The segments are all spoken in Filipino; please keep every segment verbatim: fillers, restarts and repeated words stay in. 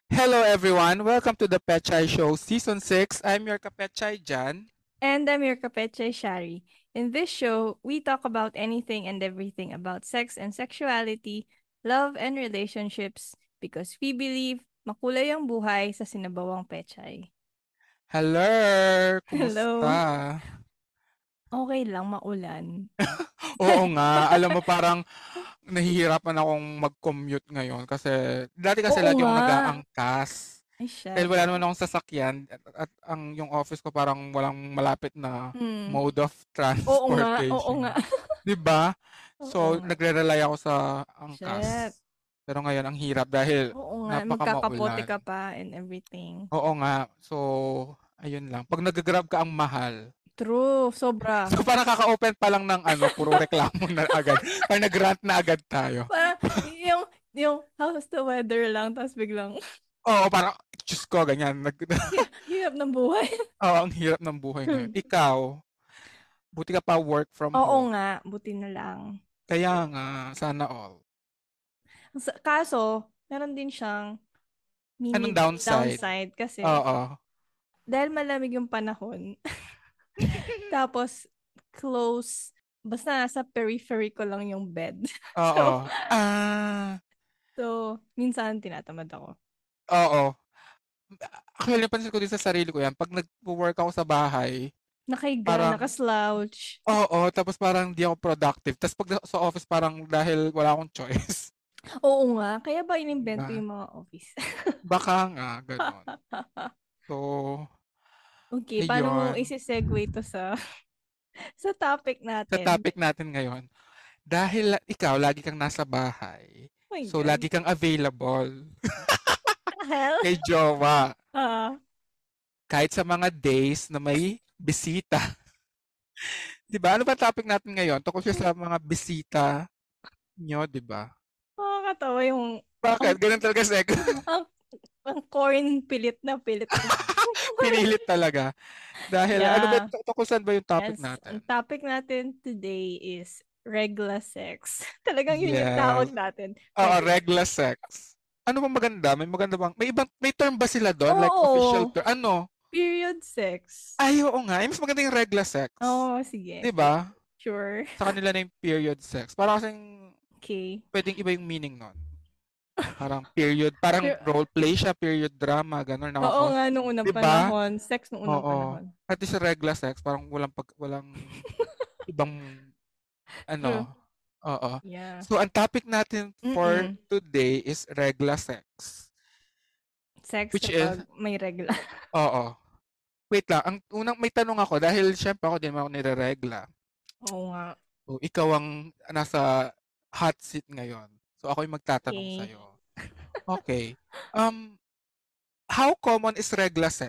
Hello everyone, welcome to the Pechay Show Season six. I'm your Kapechay Jan. And I'm your Kapeche Shari. In this show, we talk about anything and everything about sex and sexuality, love and relationships, because we believe makulay ang buhay sa sinabawang pechay. Hello! Hello. Kumusta? Okay lang, maulan. Oo nga, alam mo parang nahihirapan akong mag-commute ngayon kasi dati kasi Oo lagi nga. akong nag-aangkas. Ay, Dahil shit. wala naman akong sasakyan at, at ang yung office ko parang walang malapit na Hmm. mode of Oo nga, oo nga. transportation. 'Di ba? Oo So nga. nagre-rely ako sa Shit. angkas. Pero ngayon ang hirap dahil Oo nga, magkakapote napakamaulan. ka pa and everything. Oo nga. So, ayun lang. 'Pag nagga-Grab ka ang mahal. True, sobra. So, parang kaka-open pa lang ng ano, puro reklamo na agad. Parang nag-rant na agad tayo. Parang yung, yung how's the weather lang, tapos biglang, Oo, parang, Diyos ko, ganyan. Nag, hi- hirap ng buhay. Oo, ang hirap ng buhay ngayon. Ikaw, buti ka pa work from Oo home. nga, buti na lang. Kaya nga, sana all. Sa- Kaso, meron din siyang Anong mini downside? downside kasi Oo. dahil malamig yung panahon, tapos close, basta nasa periphery ko lang yung bed. Oo. So, Ah, so minsan tinatamad ako. oo. Actually, napansin ko din sa sarili ko yan. Pag nag-work ako sa bahay, Nakahiga, parang nakaslouch. oo, tapos parang hindi ako productive. Tapos pag sa office parang dahil wala akong choice, Oo nga, kaya ba 'di inimbento ba? yung mga office? Baka nga gano'n. So, Okay, paano mo ayun, isi-segue to sa sa topic sa natin? topic natin ngayon, dahil ikaw lagi kang nasa bahay, Oh my so God. lagi kang available What the hell? kay jowa, Ah, kahit sa mga days na may bisita. 'Di ba? Ano ba topic natin ngayon? Tungkol siya sa mga bisita niyo, 'di ba? nakakatawa yung ang Bakit? Gano'n talaga seg ang ang corn pilit na pilit na. pinilit talaga. Dahil ano ba Yeah. tungkol saan ba yung topic Yes. natin? Ang topic natin today is regla sex. Talagang yun yung Yes. tawag natin. Oo, Regla. regla sex. Ano bang maganda? May maganda bang may ibang may term ba sila do'n, like official Oo. term? Ano? Period sex. Ay, oo nga. Eh, mas maganda yung regla sex. Oo, 'Di sige. ba? Sure. Sa kanila na yung period sex. Para kasing Okay. puwedeng iba yung meaning nun. Parang period, parang Pero, role play siya, period drama, gano'n. oo Nakaka nga, nung unang 'di ba? panahon. Sex nung unang Oo. panahon. At least sa regla sex parang walang pag walang ibang True. ano, oo. Yeah. So, ang topic natin for Mm-mm. today is regla sex, Sex which is kapag may regla. oo. Wait lang, ang unang may tanong ako dahil siyempre ako din naman ako nireregla. Oo nga. So, ikaw ang nasa hot seat ngayon. So, ako yung magtatanong Okay. sa'yo. Okay. Um, how common is regla sex?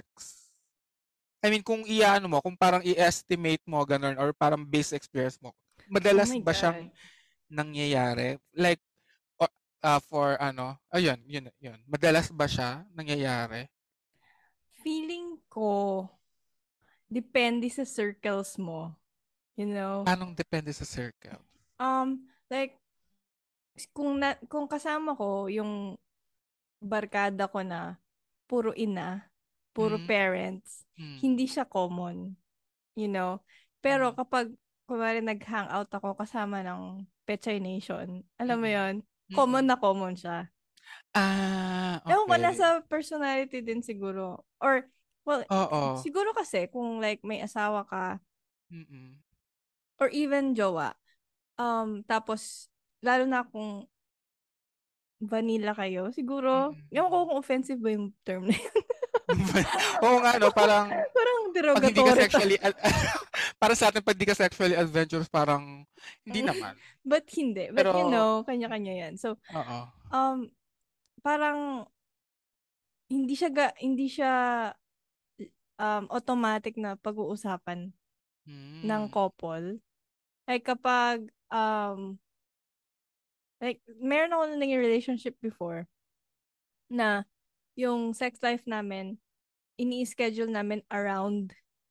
I mean, kung i-ano mo, kung parang i-estimate mo, ganun, or parang base experience mo, Oh madalas my ba siyang God. nangyayari? Like, o- ah, for ano, ayun, yun, yun. Madalas ba siya nangyayari? Feeling ko, depende sa circles mo. You know? Anong depende sa circle? Um, like, kung, na, kung kasama ko yung barkada ko na puro ina, puro Mm, parents, mm, hindi siya common. You know? Pero mm, kapag, kumari nag-hangout ako kasama ng Pechay Nation, alam mo mm, yon common mm. na common siya. Ah, Ewan ko, okay. nasa personality din siguro. Or, well, Oo. siguro kasi kung like may asawa ka, Mm, or even jowa, um, tapos, lalo na kung vanilla kayo, siguro, mm, ewan ko mm. kung offensive ba yung term na yun. Oo nga 'no, parang Parang 'pag hindi ka derogatory to. sexually ad para sa'tin 'pag di ka sexually adventurous parang hindi naman. But hindi. But you Pero know, kanya-kanya yan. So, oo. um, parang, hindi siya, ga, hindi siya, um, automatic na pag-uusapan ng Hmm, couple. Like, kapag, um, like, meron ako na naging relationship before na yung sex life namin, ini-schedule namin around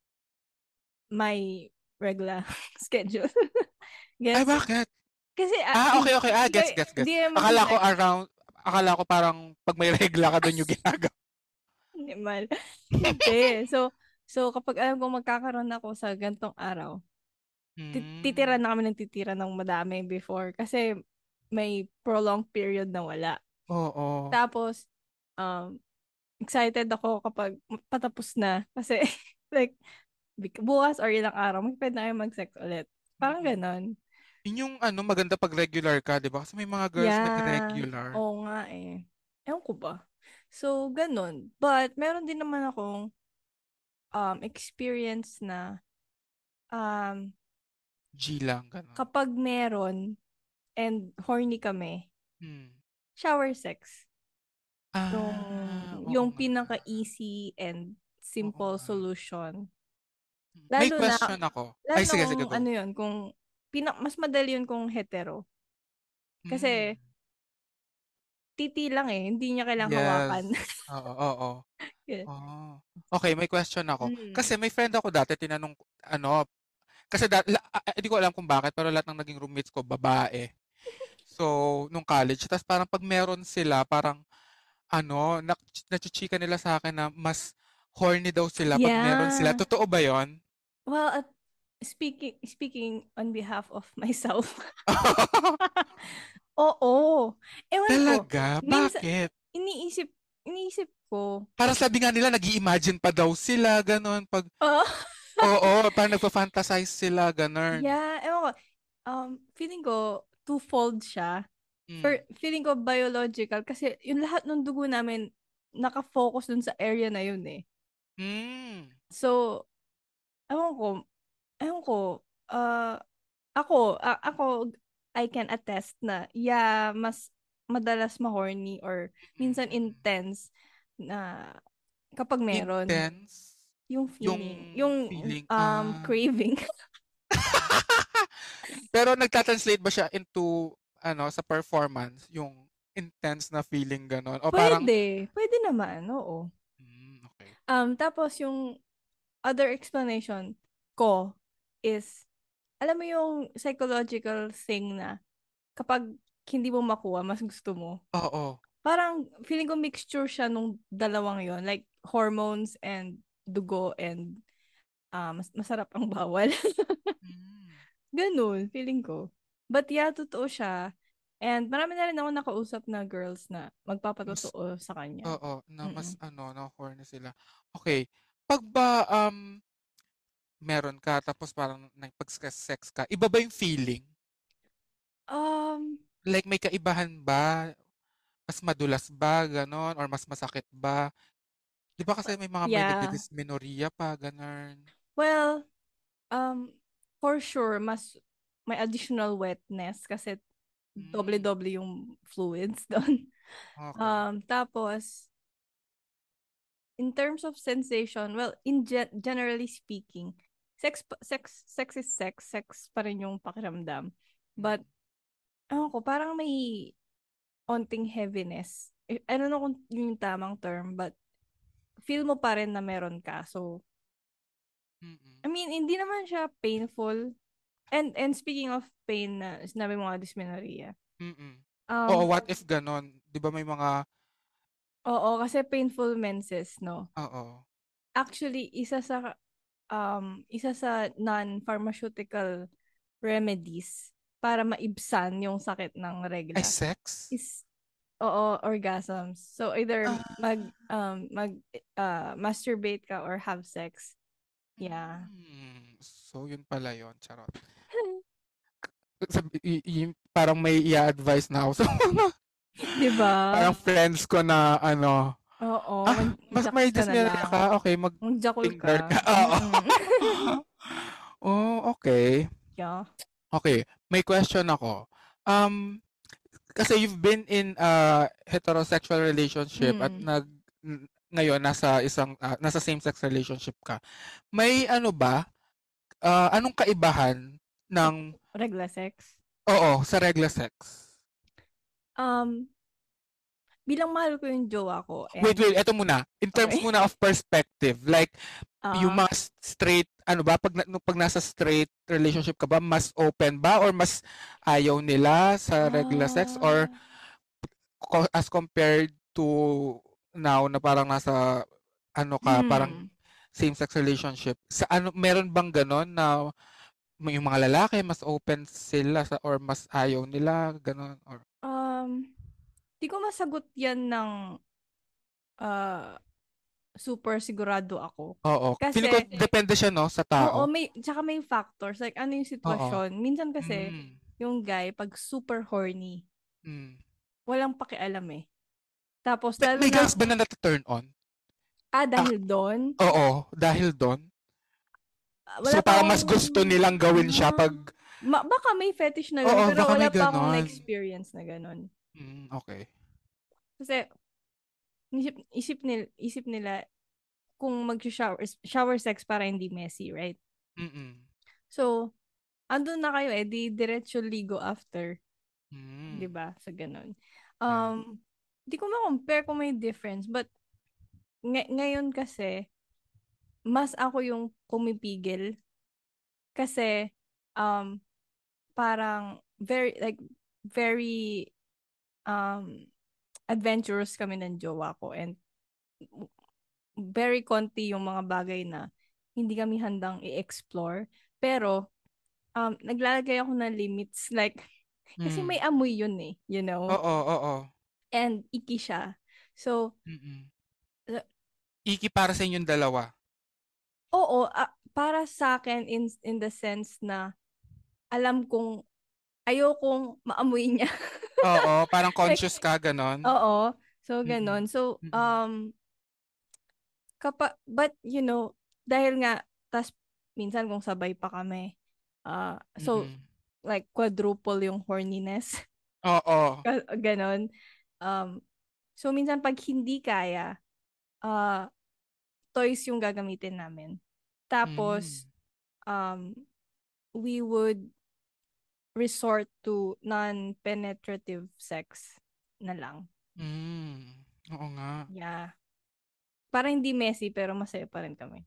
my regular schedule. ay Gets? bakit? Kasi, ah, Ah, in, okey, okey. Ah, hindi, gets, gets, gets. hindi naman sa Akala ko sex. around akala ko parang 'pag may regla ka dun yung ginagawa. Animal. Hindi. So so kapag alam kong magkakaroon ako sa gan'tong araw, ti titira Hmm. na kami ng titira ng madami before kasi may prolonged period na wala. Oo. Tapos, um, excited ako kapag patapos na kasi like bik bukas or ilang araw mag-puwede na kayong mag-sex ulit, parang Mm. gano'n. Yun yung ano maganda 'pag regular ka 'di ba? Kasi may mga girls na Yeah, irregular. oo nga, eh. Ewan ko ba. So gano'n, but meron din naman akong, um, experience na, um, G lang gano'n. kapag meron and horny kami, Hmm. shower sex. Yung Ah, oo yung nga. pinaka-easy and Oo simple nga. solution. Hmm, may Lalo na question ako. lalo Ay na sige, kung sige go. ano yun, kung pina mas madali yun kung hetero. Hmm. Kasi titi lang, eh, hindi niya kailangang Yes. hawakan. Oo, oo. Yun. Oh, okey may question ako. Mm. Kasi may friend ako dati tinanong ko ano, kasi da la ah, hindi ko alam kung bakit pero lahat ng naging roommates ko babae. So, nung college ta's parang 'pag meron sila parang ano, nak nachi-chika nila sa'kin na mas horny daw sila 'pag meron sila, Yeah. totoo ba yun? Well, at speaking speaking on behalf of myself, oo. Ewan ko, Talaga? minsan Bakit? iniisip iniisip ko, Parang sabi nga nila nag-i-imagine pa daw sila gano'n 'pag oo. oo, parang nagfa-fantasize sila gano'n. Yeah, ewan ko, um, feeling ko twofold siya. Hmm. For feeling ko biological kasi yung lahat ng dugo namin naka-focus dun sa area na yun, eh. Hmm. So, ewan ko ewan ko, ah, ako a ako I can attest na yeah, mas madalas ma-horny or Mm, minsan mm. intense na kapag meron. Intense? Yung Yung feeling, yung, feeling um, ah. craving. Pero nagta-translate ba siya into ano, sa performance, yung intense na feeling gano'n o parang Puwede, puwede naman, oo. hmm, okey. Um, tapos yung other explanation ko is, alam mo yung psychological thing na kapag hindi mo makuha mas gusto mo? Oo. Parang feeling ko mixture siya nung dalawang yun, like hormones and dugo and, ah, mas masarap ang bawal. Hmm. Gano'n feeling ko. But yeah, totoo siya and marami na rin akong nakausap na girls na Mas magpapatotoo sa kanya. oo, na mas Mm. ano, na-horny sila. Okey, 'pag ba, um, meron ka tapos parang nakipagse-sex ka, iba ba yung feeling? Um, Like may kaibahan ba? Mas madulas ba gano'n or mas masakit ba? 'Di ba kasi may mga may yeah. nagdi-dysmenorrhea pa, gano'n. Well, um, for sure mas may additional wetness kasi Hmm, doble-doble yung fluids dun. okey. Um, tapos in terms of sensation, well, in gen generally speaking, sex pa sex sex is sex, sex pa rin yung pakiramdam. But Mm, ewan ko, parang may onting heaviness. Eh, I don't know kung yun yung tamang term, but feel mo pa rin na meron ka. So, mm, I mean, hindi naman siya painful. And and speaking of pain na sinabi mo nga dysmenorrhea. mm. Oo, Um, what if gano'n? 'Di ba may mga oo, kasi painful menses, no? oo. Actually, isa sa um isa sa non-pharmaceutical remedies para maibsan yung sakit ng Ay regla sex? is oo, orgasms. So either mag Ah, um mag uh, masturbate ka or have sex. Yeah. hmm. So yun pala yun, charot. Sabi i i parang may i-a-advice na ako sa mga 'Di ba? parang friends ko na ano, Oo, "Ah, mas mag-jacks may ka na dysmenorrhea lang. ka, okey Mag-jackal mag-Tinder ka. ka." Oo. Mm. Oh, okey. Yeah. Okey, may question ako. Um, kasi you've been in a heterosexual relationship at Mm. nag n ngayon nasa isang, ah, nasa same-sex relationship ka. May ano ba, ah, anong kaibahan Sa ng regla sex? oo, sa regla sex? Um, bilang mahal ko yung jowa ko Wait, and wait, eto muna, in terms okay. muna of perspective, like yung Ah, mga s straight ano ba 'pag na nung 'pag nasa straight relationship ka ba mas open ba or mas ayaw nila sa regla sex or ah, co- as compared to now na parang nasa ano ka, parang Hmm. same-sex relationship. Sa ano, meron bang ganon na may- yung mga lalaki mas open sila sa or mas ayaw nila ganon or Um, di ko masagot yan ng ah, super sigurado ako. oo. Feeling ko Kasi, depende siya no sa oo, tao. may, tsaka may factors. Like, ano yung Oo. sitwasyon? Minsan kasi, Mm. yung guy, pag super horny, Mm. walang pakialam eh. Tapos, May, lalo may na, guys ba na nata-turn on? ah, Ah, dahil doon, oo, dahil doon. ah, So wala pa parang akong, mas gusto nilang gawin siya ah, pag ma- baka may fetish na oo, ganun, pero baka wala may pa akong ganon. na-experience na ganun. Mm, okay. Kasi, isip, isip, nila, isip nila, kung mag-shower shower sex para hindi messy, right? Mm. So, andun na kayo eh, di diretso ligo after, Mm. 'di ba? Sa ganun. Yeah. Um, di ko ma-compare kung may difference, but ngay- ngayon kasi, mas ako yung pumipigil kasi um parang very like very um adventurous kami ng jowa ko, and very konti yung mga bagay na hindi kami handang i-explore. Pero um, naglalagay ako ng limits. Like, kasi Mm. may amoy yun eh, you know? Oo, oo. And icky siya. So, Mm. uh, Iki para sa inyong dalawa. oo, ah, para sa akin in, in the sense na alam kong ayokong maamoy niya. Oo, parang Like, conscious ka ganon. oo. So, Mm. ganon. So, Mm. um, kapa, but, you know, dahil nga, tas, minsan kung sabay pa kami, ah so, Mm. like, quadruple yung horniness. Oo. Ka- Ganon. Um, so, minsan pag hindi kaya, ah toys yung gagamitin namin. Mm. Tapos, um, we would resort to non-penetrative sex na lang. Mm. Oo nga. Yeah. Para hindi messy, pero masaya pa rin kami.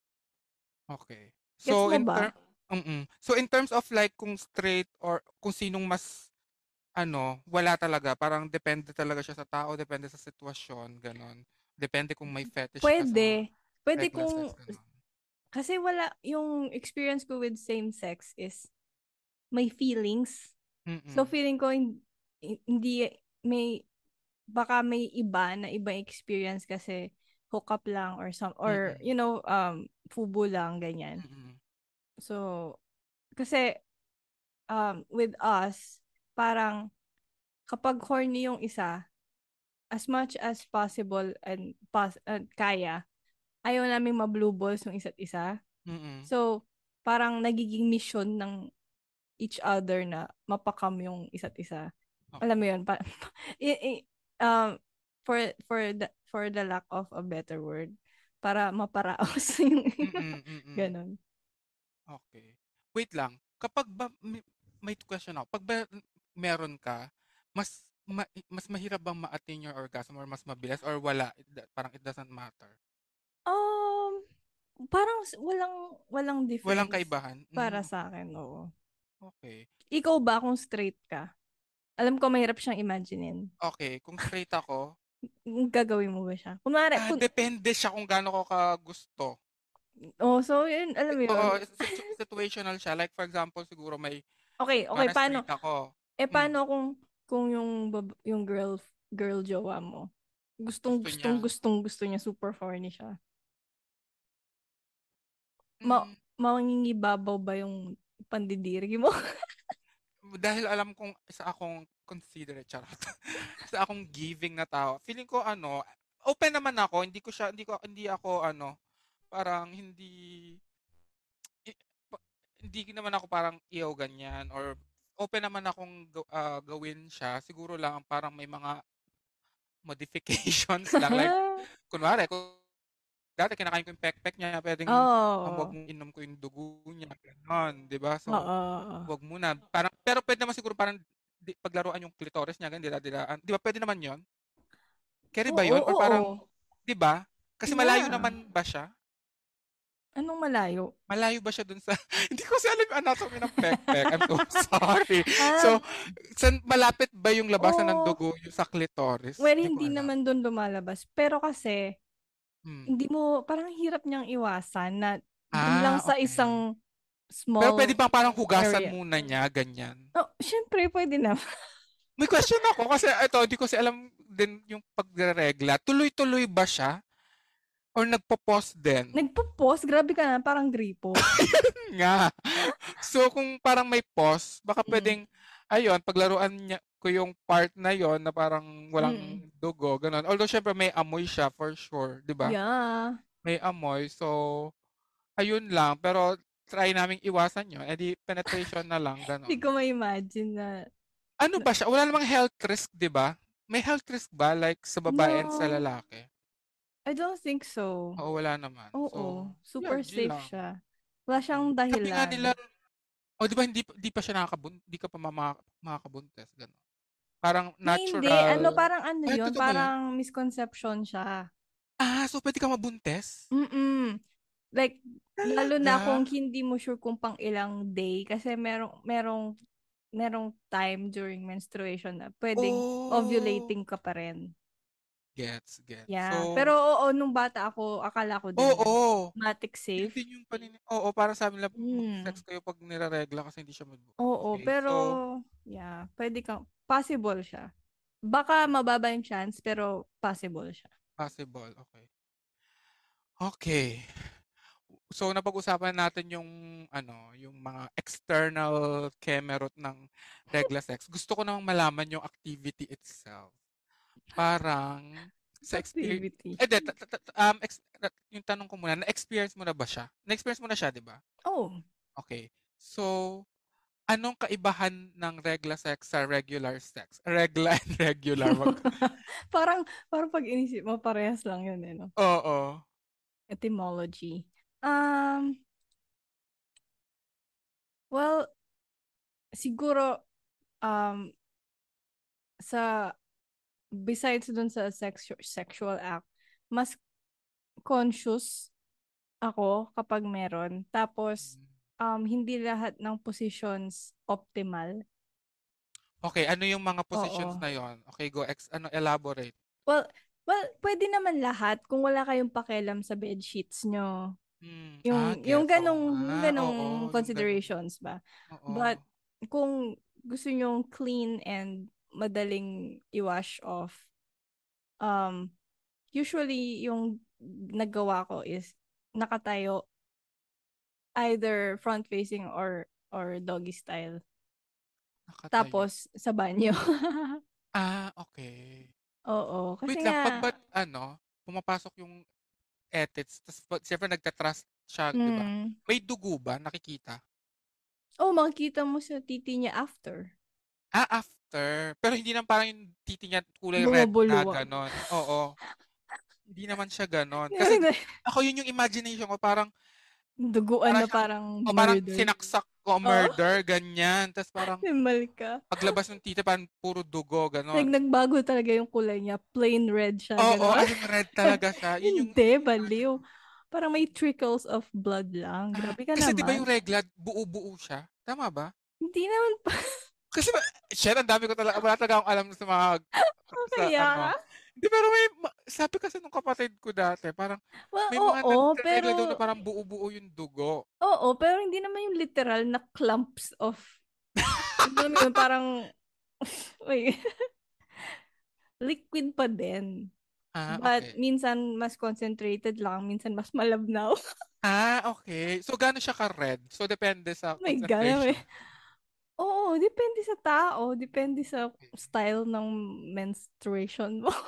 Okay. Gets So mo in term ba? mm. So in terms of like kung straight or kung sinong mas ano, wala talaga. Parang depende talaga siya sa tao, depende sa sitwasyon, ganon. Depende kung may fetish ka sa Pwede. Pwede regular sex, kung, ganon. kasi wala, yung experience ko with same sex is may feelings. So, Mm. feeling ko, hin- hindi, may, baka may iba na ibang experience kasi hook up lang or some or Mm. you know um fubo lang ganyan. Mm. So kasi um with us parang kapag horny yung isa, as much as possible and pas uh, kaya, ayaw namin ma-blue balls yung isa't isa. Mm. So parang nagiging mission ng each other na mapakam yung isa't isa. Alam Okay. mo yun, pa, i- i- um, for, for the, for the lack of a better word, para maparaos yung Mm. Mm. ganon. Okay. Wait lang. Kapag ba may, may question ako. Pag ba meron ka, mas ma, mas mahirap bang ma-attain your orgasm or mas mabilis or wala? It, da- parang it doesn't matter. Um, parang s- walang, walang Walang difference kaibahan. para Mm, sa akin, oo. okay. Ikaw ba kung straight ka? Alam ko mahirap siyang imaginein. Okay, kung straight ako, Gagawin mo ba siya? Kunwari, ah, kun, depende siya kung gaano ko kagusto. oh, so yun, alam Eh, mo oo, yun. situ- situational siya. Like for example, siguro may, Okay, okay, para paano? straight ako. Eh, Mm, paano kung kung yung bab- yung girl girl jowa mo, gustong gusto gustong niya. gustong gusto niya, super horny siya. Ma Mm, mangingibabaw ba yung pandidiri mo? dahil alam kong isa akong considerate, charot. Isa akong giving na tao. Feeling ko ano, open naman ako. Hindi ko siya, hindi ko, hindi ako ano, parang hindi, i- pa- hindi naman ako parang iyaw ganyan or open naman akong gaw- ah, gawin siya. Siguro lang parang may mga modifications lang. Like, kunwari, kung dati kinakain ko yung pek-pek niya, pwedeng um, wag Oo. mong inom ko yung dugo niya. Ganon, di ba? So, Oo. wag muna. Parang, pero pwede naman siguro parang di, paglaruan yung clitoris niya, ganun, dila-dilaan. Di ba pwede naman yon? Carry ba Oo, yon? Or oo. parang, di ba? Kasi malayo Yeah. naman ba siya? Anong malayo? Malayo ba siya dun sa hindi ko kasi alam yung anatomy ng pekpek. I'm so sorry. So, Ah, san malapit ba yung labasan ng oo. dugo yung sa clitoris? Well, Hindi ko hindi alam. naman doon lumalabas. Pero kasi, Hmm. hindi mo, parang hirap niyang iwasan na doon lang Ah, sa okay. isang Pero pwede small bang parang hugasan area. muna niya, ganyan? Oh, syempre, pwede na. May question ako kasi ito, hindi ko kasi alam din yung pagregla. Tuloy-tuloy ba siya? Or nagpo-pause din? Nagpo-pause, grabe ka na, parang gripo. Nga. So, kung parang may pause, baka Mm. pwedeng, ayun, paglaruan niya ko yung part na yon na parang walang Mm. dugo, ganun. Although, syempre, may amoy siya for sure, di ba? Yeah. May amoy. So, ayun lang. Pero, try naming iwasan yun. Eh di, penetration na lang, Hindi ganun. ko ma-imagine na, Ano na- ba siya? Wala namang health risk, di ba? May health risk ba? Like, sa babae and sa no, lalaki? I don't think so. Oo, wala naman. So, Oo, yeah, super G safe lang. siya. Wala Mm. siyang Sabi nga nila, dahilan. oh, di ba hindi, di pa siya nakakabun, di ka pa mama, makakabuntes, gano'n. Parang Hindi, ano, natural. parang ano Ay, yun, totoo ba yun? parang misconception siya. Ah, so pwede ka mabuntes? Mm. Like, lalo na Talaga? kung hindi mo sure kung pang ilang day, kasi merong, merong, merong time during menstruation na pwedeng Oh, ovulating ka pa rin. gets, gets. Yeah. So, Pero oo, nung bata ako, akala ko din, oo. matic Yun safe. din yung panini. Oo, para sa amin lang Hmm. mag-sex kayo pag nireregla kasi hindi siya mag Oo, okay. pero, So, yeah, pwede kang, possible siya. Baka mababa yung chance, pero possible siya. possible. Okay. Okay. So napag-usapan natin yung ano, yung mga external kemerot ng regla sex. Gusto ko namang malaman yung activity itself. Parang sa experience Activity. eh, de, ta- ta- ta- um, ex, ta- yung tanong ko muna, na-experience mo na ba siya? Na-experience mo na siya, di ba? Oh, Okay. So, anong kaibahan ng regla sex sa regular sex? Regla and regular. Wag. parang, parang pag inisip mo, parehas lang yun, eh, no? Oo. Etymology. Um, well, siguro, um, sa, besides dun sa sexu- sexual act, mas conscious ako kapag meron. Tapos, um, hindi lahat ng positions optimal. Okay, ano yung mga positions Oo. na yon? Okay, go ex ano elaborate. Well, well, pwede naman lahat kung wala kayong pakialam sa bed sheets nyo. Hmm, ah, Yung, yung gets. Oo ganong, yung nga. ganong Oo, yung gano'n. considerations ba? But, Oo. kung gusto nyong clean and madaling i-wash off, um, usually, yung nagawa ko is nakatayo, either front-facing or or doggy style. Nakatayo. Tapos, sa banyo. Ah, okay. Oo, kasi Wait lang, 'pag nga, ba't ano, pumapasok yung ethics ta's pa siyempre nagta-trust siya, 'di ba? mm, May dugo ba nakikita? oh, makikita mo sa titi niya after. Ah, after. Pero hindi naman parang yung titi niya kulay red na Bumubuluwag. gano'n, oo. Hindi naman siya gano'n. Kasi ako yun yung imagination ko parang Duguan para na siyang parang o parang murder. sinaksak o Oo, murder, ganyan. Ta's parang himal ka. paglabas ng titi parang puro dugo, Like, gano'n. nagbago talaga yung kulay niya. Plain red siya, Oo, gano'n. as in red talaga siya. Yun yung Hindi, baliw. Parang may trickles of blood lang. ah, Grabe ka kasi 'di ba naman. yung regla buo-buo siya, tama ba? Hindi naman pa. Kasi ba shit ang dami ko talaga wala talaga akong alam sa mga sa Kaya ano. ka? Hindi pero may ma sabi kasi nung kapatid ko dati parang Well, may mga oo, nagreregla daw na pero, parang buo-buo yung dugo. oo, pero hindi naman yung literal na clumps of, alam mo yun, parang, wait, liquid pa din. Ah, But, okey. minsan mas concentrated lang, minsan mas malabnaw. Ah, okey. So gaano siya ka-red? So depende sa My God, concentration. oo, depende sa tao, depende sa style ng menstruation mo.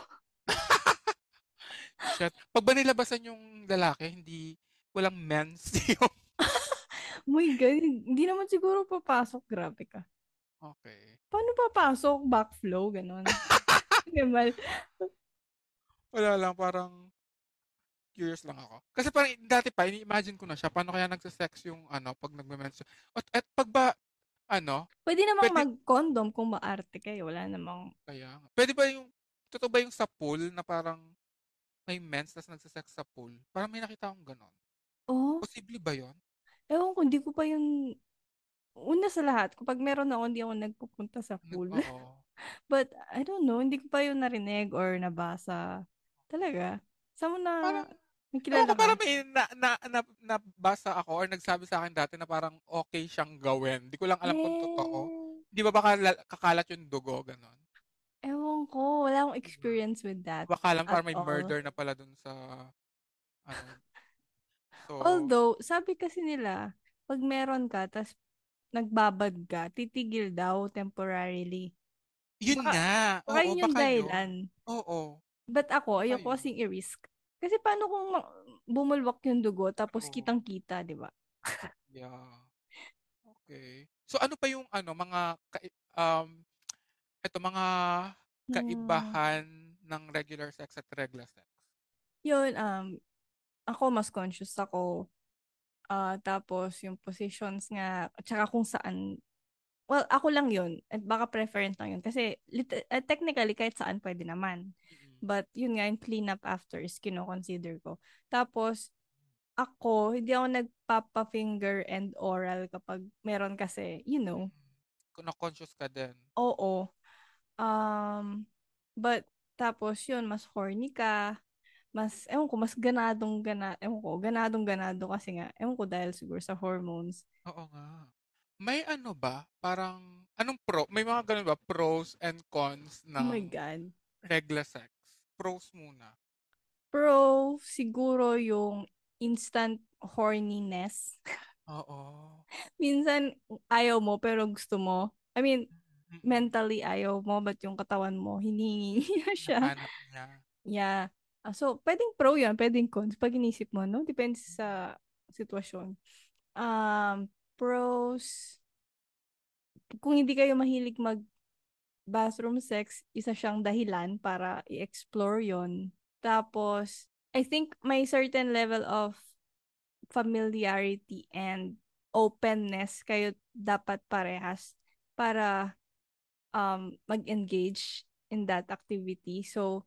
Shit. 'Pag ba nilabasan yung lalaki hindi walang mens yung My God, hindi naman siguro papasok, grabe ka. okey. Paano papasok? Backflow, ganon. Animal. Wala lang parang curious lang ako. Kasi parang dati pa ini-imagine ko na siya paano kaya nagse-sex yung ano 'pag nagme-menstru at at 'pag ba ano, Pwede namang puwede mag-condom kung maarte kayo. Wala namang, kaya nga. Puwede ba yung totoo ba yung sa pool na parang may mens ta's nagse-sex sa pool? Parang may nakita akong gano'n. Oh, Posible ba yun? ewan ko, hindi ko pa yun, una sa lahat, kapag meron ako, hindi ako nagpupunta sa Nag, pool. oo. But, I don't know, hindi ko pa yun narinig or nabasa. Talaga? Saan mo na, Parang, may ewan kilala ko, ka? parang may na, na, na, nabasa ako or nagsabi sa akin dati na parang okay siyang gawin. Di ko lang alam kung totoo. Eh, Di ba baka la- kakalat yung dugo, ganon? ewan ko, wala akong Di ba? experience with that Baka lang at parang may all. murder na pala dun sa, ano, so, Although, sabi kasi nila, pag meron ka, tas nagbabad ka, titigil daw temporarily. yun Baka, nga. baka Oo, yun yung baka yun. dahilan. Oo, But ako, baka ayoko yun. kasing i-risk. Kasi paano kung ma- bumulwak yung dugo, tapos True. kitang-kita, di ba? Yeah. Okay. So ano pa yung ano mga kai- um eto mga Hmm. kaibahan ng regular sex at regla sex? Yun, um, ako mas conscious ako. Ah, tapos yung positions nga, at saka kung saan. Well, ako lang yun. At baka preference lang yun. Kasi lit- uh, technically, kahit saan pwede naman. Mm-mm. But yun nga, yung clean up after is kino-consider ko. Tapos, ako, hindi ako nagpapa-finger and oral kapag meron kasi, you know, Mm-mm. Kung na-conscious ka din. oo. Um, but, tapos yun, mas horny ka, mas, ewan ko, mas ganadong gana, ewan ko, ganadong ganado kasi nga, ewan ko dahil siguro sa hormones. Oo nga. May ano ba? Parang anong pro? May mga ganun ba? Pros and cons Oh my ng God. regla sex? Pros muna. Pro, siguro yung instant horniness. Oo. Minsan, ayaw mo, pero gusto mo. I mean, Mm-mm. mentally ayaw mo, but yung katawan mo, hinihingi na siya. Hinahanap niya. Yeah. Ah, so, pwedeng pro yan, pwedeng cons. Pag inisip mo, no? Depende sa sitwasyon. Um, pros, kung hindi kayo mahilig mag bathroom sex, isa siyang dahilan para i-explore yon. Tapos, I think may certain level of familiarity and openness kayo dapat parehas para um, mag-engage in that activity. So,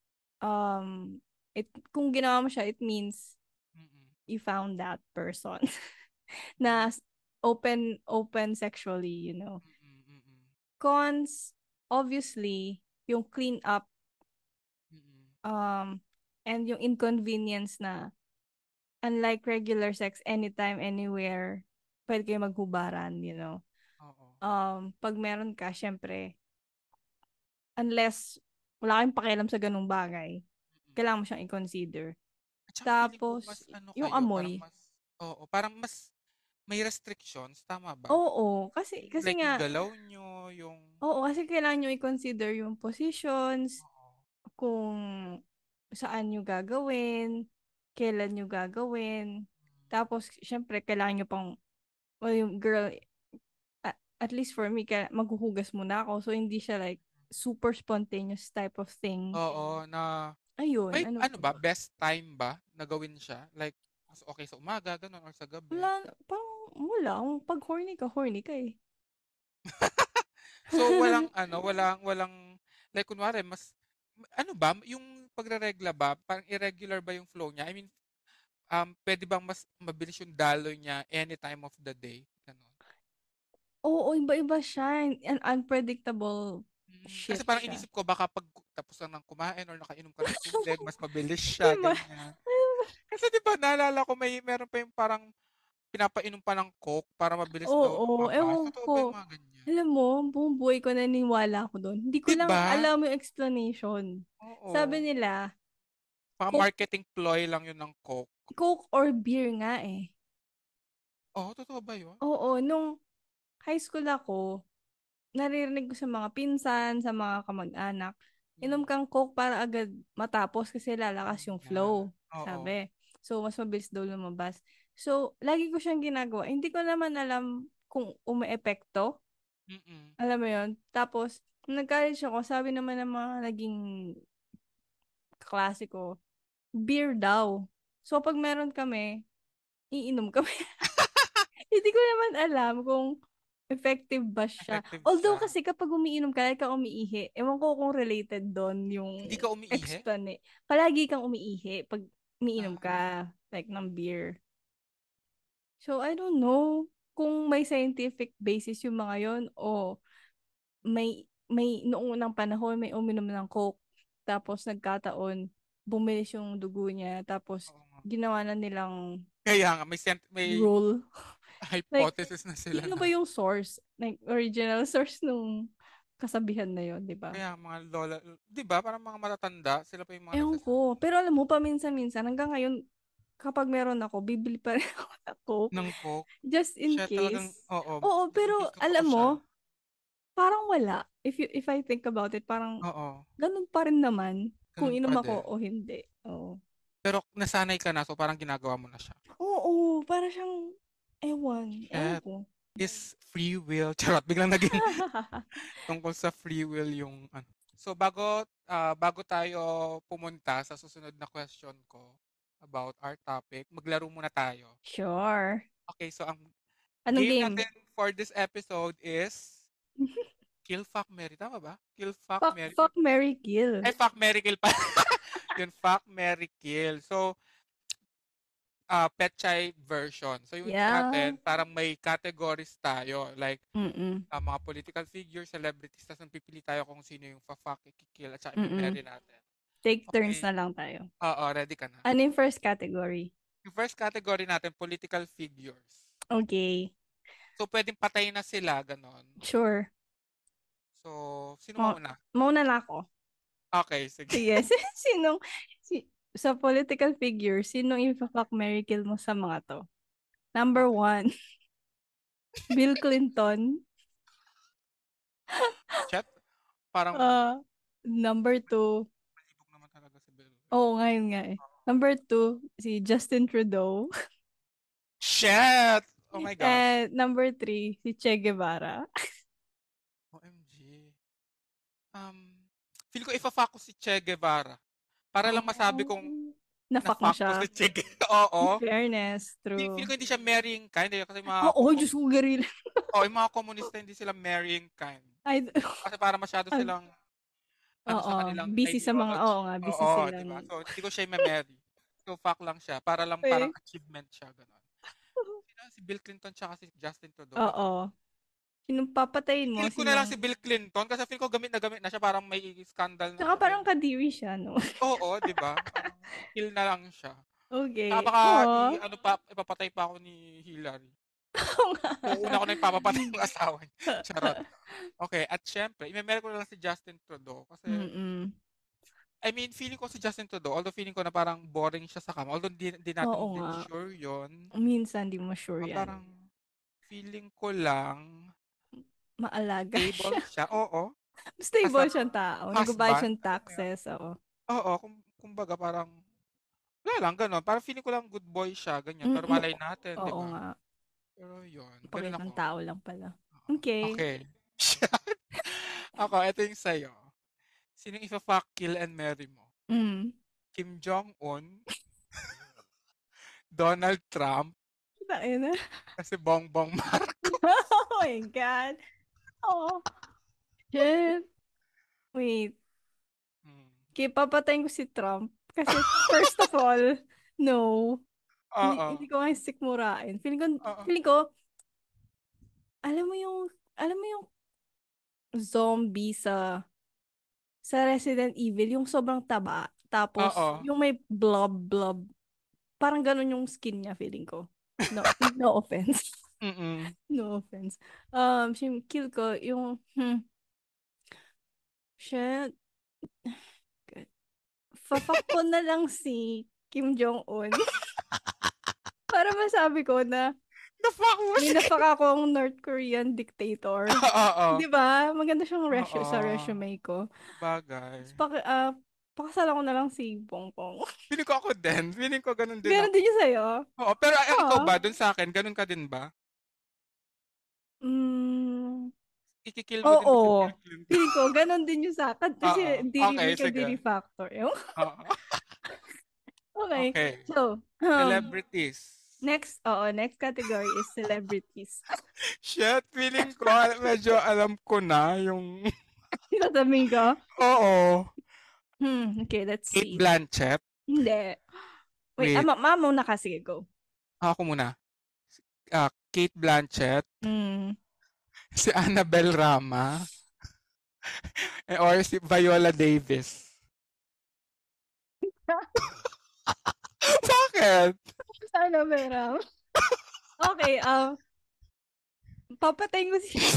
um, it, kung ginawa mo siya, it means Mm-mm. you found that person Mm-mm. na open open sexually, you know. Mm-mm. Cons, obviously, yung clean up Mm-mm. um, and yung inconvenience na unlike regular sex, anytime, anywhere, pwede kayo maghubaran, you know. Oo. Um, pag meron ka, syempre, unless wala kayong pakialam sa ganung bagay, Mm-mm. kailangan mo siyang i-consider. At saka feeling ko Tapos, mas ano yung kayo, parang amoy. mas, oo, parang mas may restrictions, tama ba? Oo, kasi, Yung kasi like yung nga, galaw nyo, yung, oo, kasi kailangan nyo i-consider yung positions, oo, kung saan nyo gagawin, kailan nyo gagawin. Tapos, syempre, kailangan nyo pang, well, yung girl, a- at least for me, kaya maghuhugas muna ako. So, hindi siya like super spontaneous type of thing. oo, na, Ayun, may ano ano pa ba, ba? best time ba na gawin siya? Like, mas okay sa umaga, ganun, or sa gabi? Wala, parang wala. Kung pag horny ka, horny ka eh. So, walang ano, walang, walang, like, kunwari, mas, ano ba, yung pagre-regla ba, parang irregular ba yung flow niya? I mean, um, pwede bang mas mabilis yung daloy niya any time of the day? Ganun. Oo, iba-iba siya. An unpredictable Mm, kasi shift parang siya. inisip ko baka pag tapos lang ng kumain or nakainom ka ng tubig, mas mabilis Di siya, ba? ganyan. Kasi 'di ba naalala ko may meron pa yung parang pinapainom pa ng Coke para mabilis daw Oo, lumabas. ewan Totoo ba yung ko. mga ganyan? Alam mo, buong buhay ko naniniwala ako doon. Hindi ko 'Di lang ba? alam yung explanation. Sabi Oo. nila, Baka Coke, marketing ploy lang yun ng Coke. Coke or beer nga eh. Oh, totoo ba yun? Oo, nung high school ako, naririnig ko sa mga pinsan, sa mga kamag-anak, inom Mm. kang Coke para agad matapos kasi lalakas Yun yung nga. flow, Oo. sabi. So, mas mabilis daw lumabas. So, lagi ko siyang ginagawa. Hindi ko naman alam kung umeepekto. Mm. Alam mo yon. Tapos, nung nag-college ako, sabi naman ng mga naging klase ko, beer daw. So, pag meron kami, iinom kami. Hindi ko naman alam kung effective ba siya. Effective Although siya. kasi kapag umiinom ka, like ka umiihi, ewan ko kung related doon yung Hindi ka umiihi? explanation. Palagi kang umiihi pag umiinom Ah, ka, like ng beer. So, I don't know kung may scientific basis yung mga yon o may may noong unang panahon may uminom ng Coke tapos nagkataon bumilis yung dugo niya tapos Oo nga. ginawa na nilang Kaya nga, may, sent- may rule. Like, hypothesis na sila sino na. ba yung source? Like, original source nung kasabihan na yon, di ba? Kaya mga lola, di ba? Parang mga matatanda, sila pa yung mga Ewan nagsasabi ko. Pero alam mo, paminsan-minsan, hanggang ngayon, kapag meron ako, bibili pa rin ako ng Coke. ng Coke. Just in Siya talagang, case. oo, Oo, in pero case totoo alam mo, siya. parang wala. If you if I think about it, parang Oo, ganun pa rin naman kung ganun inom pa ako din. o hindi. Oo. Pero nasanay ka na, so parang ginagawa mo na siya. Oo, para siyang ewan. Ewan Shit. ko. Is free will. Charot, biglang naging tungkol sa free will yung ano. So bago ah, bago tayo pumunta sa susunod na question ko about our topic, maglaro muna tayo. Sure. Okay, so ang Anong game game? natin for this episode is Kill, Fuck, Marry. Tama ba? Kill, Fuck, Fuck, Marry. fuck, marry, kill. Ay, Fuck, Marry, Kill pa. Yun, Fuck, Marry, Kill. So, ah Petchay version. So, yung Yeah. natin, parang may categories tayo. Like, Mm-mm. ah, mga political figures, celebrities, tapos pipili tayo kung sino yung fa-fuck, kikill, at saka Mm-mm. i-marry natin. Take turns Okay. na lang tayo. Oo, ready ka na. Ano yung first category? Yung first category natin, political figures. Okay. So, pwedeng patay na sila, ganon. Sure. So, sino Mo mauna? mauna na ako. Okay, sige. Sige. Sinong, si, sa political figure, sinong ipa-fuck, marry, kill mo sa mga to? Number Okay. one, Bill Clinton. Chet, parang Uh, number two, malibog naman talaga si Bill. oh, ngayon nga eh. Number two, si Justin Trudeau. Shit! Oh my gosh. And number three, si Che Guevara. O M G. Um, feel ko ifa-fuck ko si Che Guevara. Para lang masabi Oh, kong na-fuck mo na-fuck ko si siya. Che Guevara. Oo. Fairness, Feel, feel true. ko hindi siya marrying kind. Eh, kasi mga, Oo, oh, Diyos ko, garil. oh, yung mga komunista hindi sila marrying kind. I, Kasi para masyado silang ano oo, sa kanilang busy sa mga, oo ideology. nga, busy Oo, di ba? silang, So, hindi ko siya i-marry. So, fuck lang siya. Para lang parang okay. achievement siya. Ganun. Sino? Si Bill Clinton tsaka si Justin Trudeau. Ganun. Oo. Sinong papatayin mo? Kill ko na lang si Sinong, Bill Clinton kasi feel ko gamit na gamit na siya. Parang may scandal na tsaka siya. parang kadiri siya, no? Oo, di ba? Parang kill na lang siya. Saka Okay. baka i, Oo. ano pa, ipapatay pa ako ni Hillary. Oo nga. Uuna ko na ipapapatay yung asawa niya. Charot. Okay, at syempre, i-memory ko na lang si Justin Trudeau kasi Mm-mm. I mean, feeling ko si Justin Trudeau, although feeling ko na parang boring siya sa kama, although di, di Oo natin din nga. sure yun, Minsan, di mo sure ah, yan. parang feeling ko lang Maalaga stable siya. siya. Oo. As a Stable siyang tao. Nagbabayad husband, siyang alam mo yun? taxes, oo. Oo, kum, kumbaga parang, wala lang, gano'n. Parang feeling ko lang good boy siya, ganyan. Pero Mm-mm. malay natin, di Oo ba? nga. Pero yun, ganun Pagitang ako. tao lang pala. Oo. Okay. Okay. Ako, ito yung sa'yo. Sino yung ifa-fuck, kill, and marry mo? Mm. Kim Jong-un, Donald Trump, Tain na. kasi Bongbong Marcos. Oh my God. Oh. Shit. Wait. Hmm. Okay, papatayin ko si Trump. Kasi first of all, no. Hindi, Oo. hindi ko nga sikmurain. Feeling ko, Oo. feeling ko, alam mo yung, alam mo yung zombie sa sa Resident Evil, yung sobrang taba. Tapos, Oo. yung may blob, blob. Parang ganun yung skin niya, feeling ko. No, no offense. Mm-mm. No offense. Um, yung kill ko, yung, hmm, shit. Good. Fafuck ko na lang si Kim Jong-un. Para masabi ko na The fuck mo may si Kim? nafuck akong North Korean dictator. Oo. Di ba? Maganda siyang resu- sa Oo. resume ko. Bagay. Tapos, paki, ah, pakasalan ko na lang si Bongbong. Feeling ko ako din. Feeling ko ganun din Ganon ako. din yung sa'yo? Oo. Pero ay, ikaw Oo. ba, dun sa akin, ganun ka din ba? Mm, Ikikill mo din ba si oo. Bill Clinton? Feeling ko, ganon din yung sa akin. Oo. Kasi diri, Okay, may sige. kadiri factor. Yung, Oo. okay. Okay. So, um, Celebrities. next, oo, next category is celebrities. Shit, feeling ko, medyo alam ko na yung... Sinasabihin ko? Oo. Hmm, okay, let's Kate see. Blanchett. Hindi. Wait, Wait, ah, ma, ma muna kasi, go. ako muna. ah, Kate Blanchett, Mm. si Annabel Rama, eh, or si Viola Davis. Bakit? Sana meron. Okay, um, papatayin ko si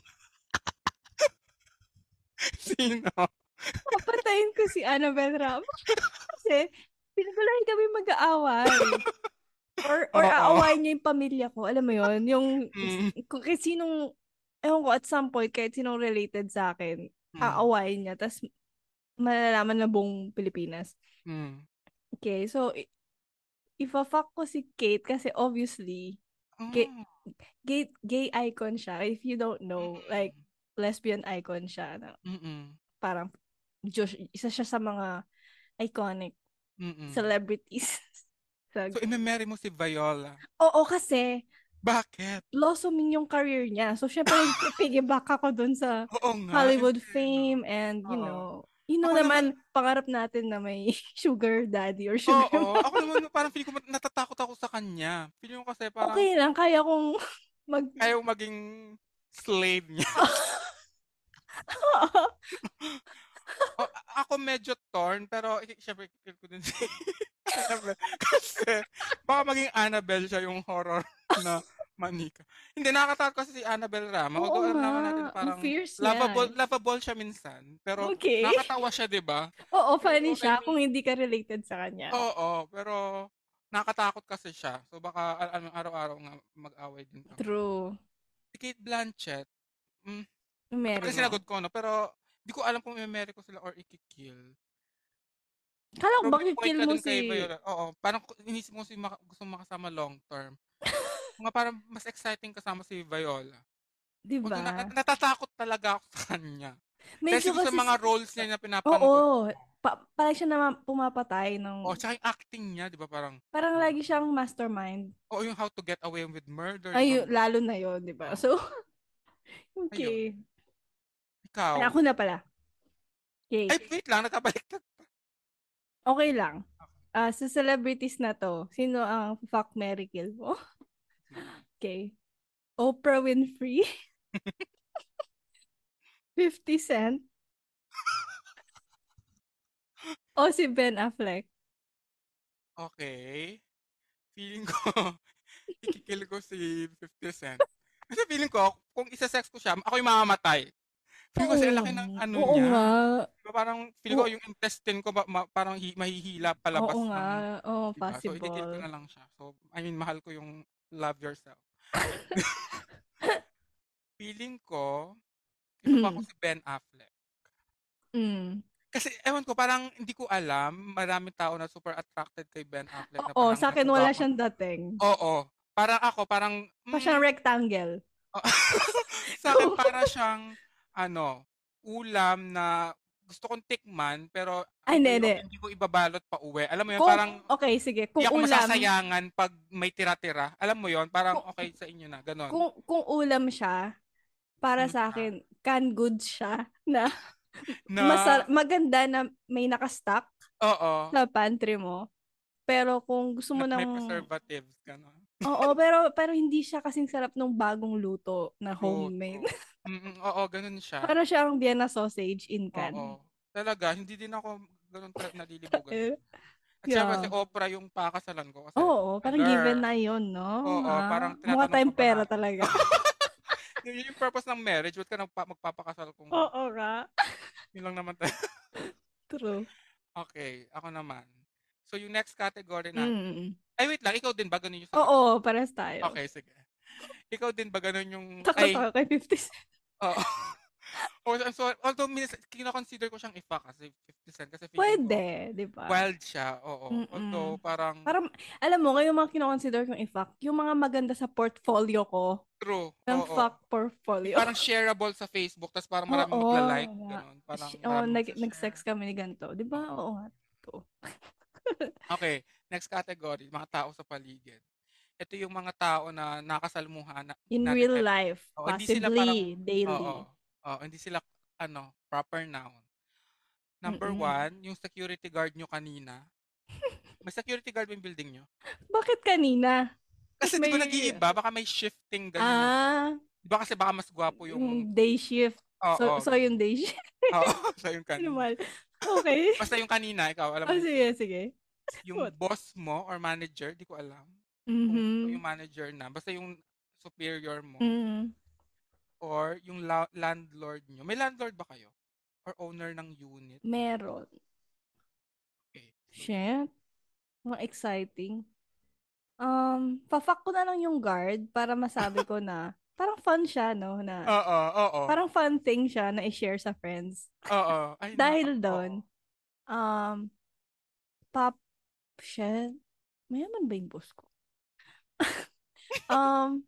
Sino? papatayin ko si Annabel Ramos. Kasi, feeling ko lagi kami mag-aaway. Or, or Oo. aawayin niya yung pamilya ko. Alam mo yon yung, Mm, kung kahit sinong, ewan ko, at some point, kahit sinong related sa akin, mm, aawayin niya. Tapos, malalaman na buong Pilipinas. mm, Okay, so, i- ifa-fuck ko si Kate kasi obviously, gay, mm, gay, gay icon siya. If you don't know, like, mm, lesbian icon siya. Na mm, parang, Diyos, isa siya sa mga iconic mm. celebrities. Sa, So, ime-marry mo si Viola. oo, kasi, Bakit? blossoming yung career niya. So, syempre, piggyback ako dun sa Oo nga, in Hollywood fairness. fame and, you Oo. know, you know Ako naman, naman, pangarap natin na may sugar daddy or sugar oo. mom. Ako naman, parang feeling ko natatakot ako sa kanya. Feeling ko kasi parang Okay lang, kaya kong mag... ayaw maging slave niya. O, a- ako medyo torn, pero i- syempre, feel ko din si Annabelle. Kasi, baka maging Annabelle siya yung horror na manika. Hindi, nakakatakot kasi si Annabelle Rama. Oo Although, alam nga, naman natin ang parang fierce niya lovable, eh. lovable siya minsan. Pero, Okay. nakakatawa siya, di ba? Oo, You funny know what I siya kung mean? hindi ka related sa kanya. Oo, pero nakakatakot kasi siya. So, baka al- ano, araw-araw nga mag-away din kami. True. Si Kate Blanchett, mm, Mary parang mo. sinagot ko, no? Pero, di ko alam kung i-marry ko sila or i-kill. Kala ko Pero may bakit point kill ka mo dun si... kay Viola. Oo, parang ku- inisip mo si maka, gusto mo makasama long term. Mga parang mas exciting kasama si Viola. Di Although na, ba? nat- natatakot talaga ako sa kanya. Dahil Medyo siguro sa kasi... mga si- roles niya na pinapanood Oo. ko. Pa parang siya naman pumapatay O, ng... tsaka yung acting niya, di ba parang, Parang hmm, lagi siyang mastermind. o yung How to Get Away with Murder, di ba? Ay, lalo na yon, di ba? Oo. So, Ayun. okay. Ay, Ikaw. ako na pala. Ay, Okay. wait lang, nakabaliktad. Okay lang. Ah, sa celebrities na to, sino ang fuck, marry, kill mo? Sige. Okay. Oprah Winfrey, fifty Cent, o si Ben Affleck. Okay. Feeling ko, ikikil ko si fifty Cent. Kasi feeling ko, kung isa-sex ko siya, ako yung mamamatay. Feeling ko Oo kasi ang nga. laki ng ano Oo nga. niya. Diba parang, feeling ko Oo, yung intestine ko, ma- ma- parang hi- mahihila oo palabas nga. ng, Oo, diba? So, ikikil ko possible. na lang siya. So, I mean, mahal ko yung love yourself. Feeling ko, ipa ko si Ben Affleck. Mm. Kasi, ewan ko, parang hindi ko alam, maraming tao na super attracted kay Ben Affleck na Oo, parang sa akin nakuha wala ko. siyang dating. Oo. Parang ako, parang, Pa siyang mm, rectangle. sa akin Kung, para siyang ano, ulam na gusto kong tikman pero ay, hindi hindi, ko hindi. hindi ko ibabalot pa uwi. Alam mo 'yun, Kung, parang okay, sige. di Kung ako ulam, masasayangan pag may tira-tira. Alam mo 'yon, parang kung, okay sa inyo na, gano'n. kung, kung ulam siya, para Ano sa siya? akin, canned goods siya na masar Na maganda na may nakastock oo, sa pantry mo. Pero kung gusto mo na may ng... preservatives, gano'n. Oo, pero pero hindi siya kasing sarap ng bagong luto na True, homemade. true. Mm, oo, gano'n siya. Para siyang Vienna sausage in can. Oo. Talaga, hindi din ako gano'n ka nalilibugan Eh, do'n. At siyempre si yeah. Oprah yung pakasalan ko kasi Oo, parang given hello. na yon, no? Oo, Ha? parang Mukha tinatanong pa tayong ba pera natin. talaga. Yun yung purpose ng marriage, ba't ka nagpa magpapakasal kung Oo nga. yun lang naman tayo. True. Okay, ako naman. So yung next category natin, Mm. ay wait lang, ikaw din ba ganun yung sagot mo? Oo, pares tayo. Okay, sige. Ikaw din ba ganun yung, Takot ay, ako kay fifty Cent. oo. Oh, I'm sorry. Although minsan, kino-consider ko siyang ifa kasi fifty Cent kasi feeling ko Pwede, di ba? wild siya, oo. Although Mm. parang Parang, alam mo, ngayong mga kinoconsider kong i-fuck, yung mga maganda sa portfolio ko, true, ng oo. fuck Yung portfolio. parang shareable sa Facebook, tapos parang maraming Oo, magla-like, nga. ganun. Parang Sh- oh, maraming nag nag-sex magsa-share. kami ni ganito. 'Di ba? Oo. Oo nga. To. Okay, next category, mga tao sa paligid. Ito yung mga tao na nakasalmuhan na, In natin real every life, oh, hindi sila parang possibly, oo. daily. Oo, hindi sila ano, proper noun. Number Mm-mm. one, yung security guard nyo kanina. May security guard ba yung building nyo? Bakit kanina? Kasi Tapos di ba may, nag-iiba? Baka may shifting ganyan. ah, Di ba kasi baka mas gwapo yung, yung day shift. oo, So, so ganun. yung day shift. Oo, sa yung kanina. Normal. Okay. Basta yung kanina, ikaw, alam mo Oh, yung sige, sino. sige. Yung What? boss mo or manager, di ko alam. Kung ikaw Mm-hmm. yung manager na, basta yung superior mo, Mm. or yung la- landlord nyo. May landlord ba kayo? Or owner ng unit? Meron. Okay. So, yun. Shit. Mga exciting. Um, pa-fuck ko na lang yung guard para masabi ko na parang fun siya, no? Na Oo, oo. parang fun thing siya na i-share sa friends. Oo. Ay, na, Dahil oo. doon, um, pop, shit. Mayaman ba yung boss ko? Um,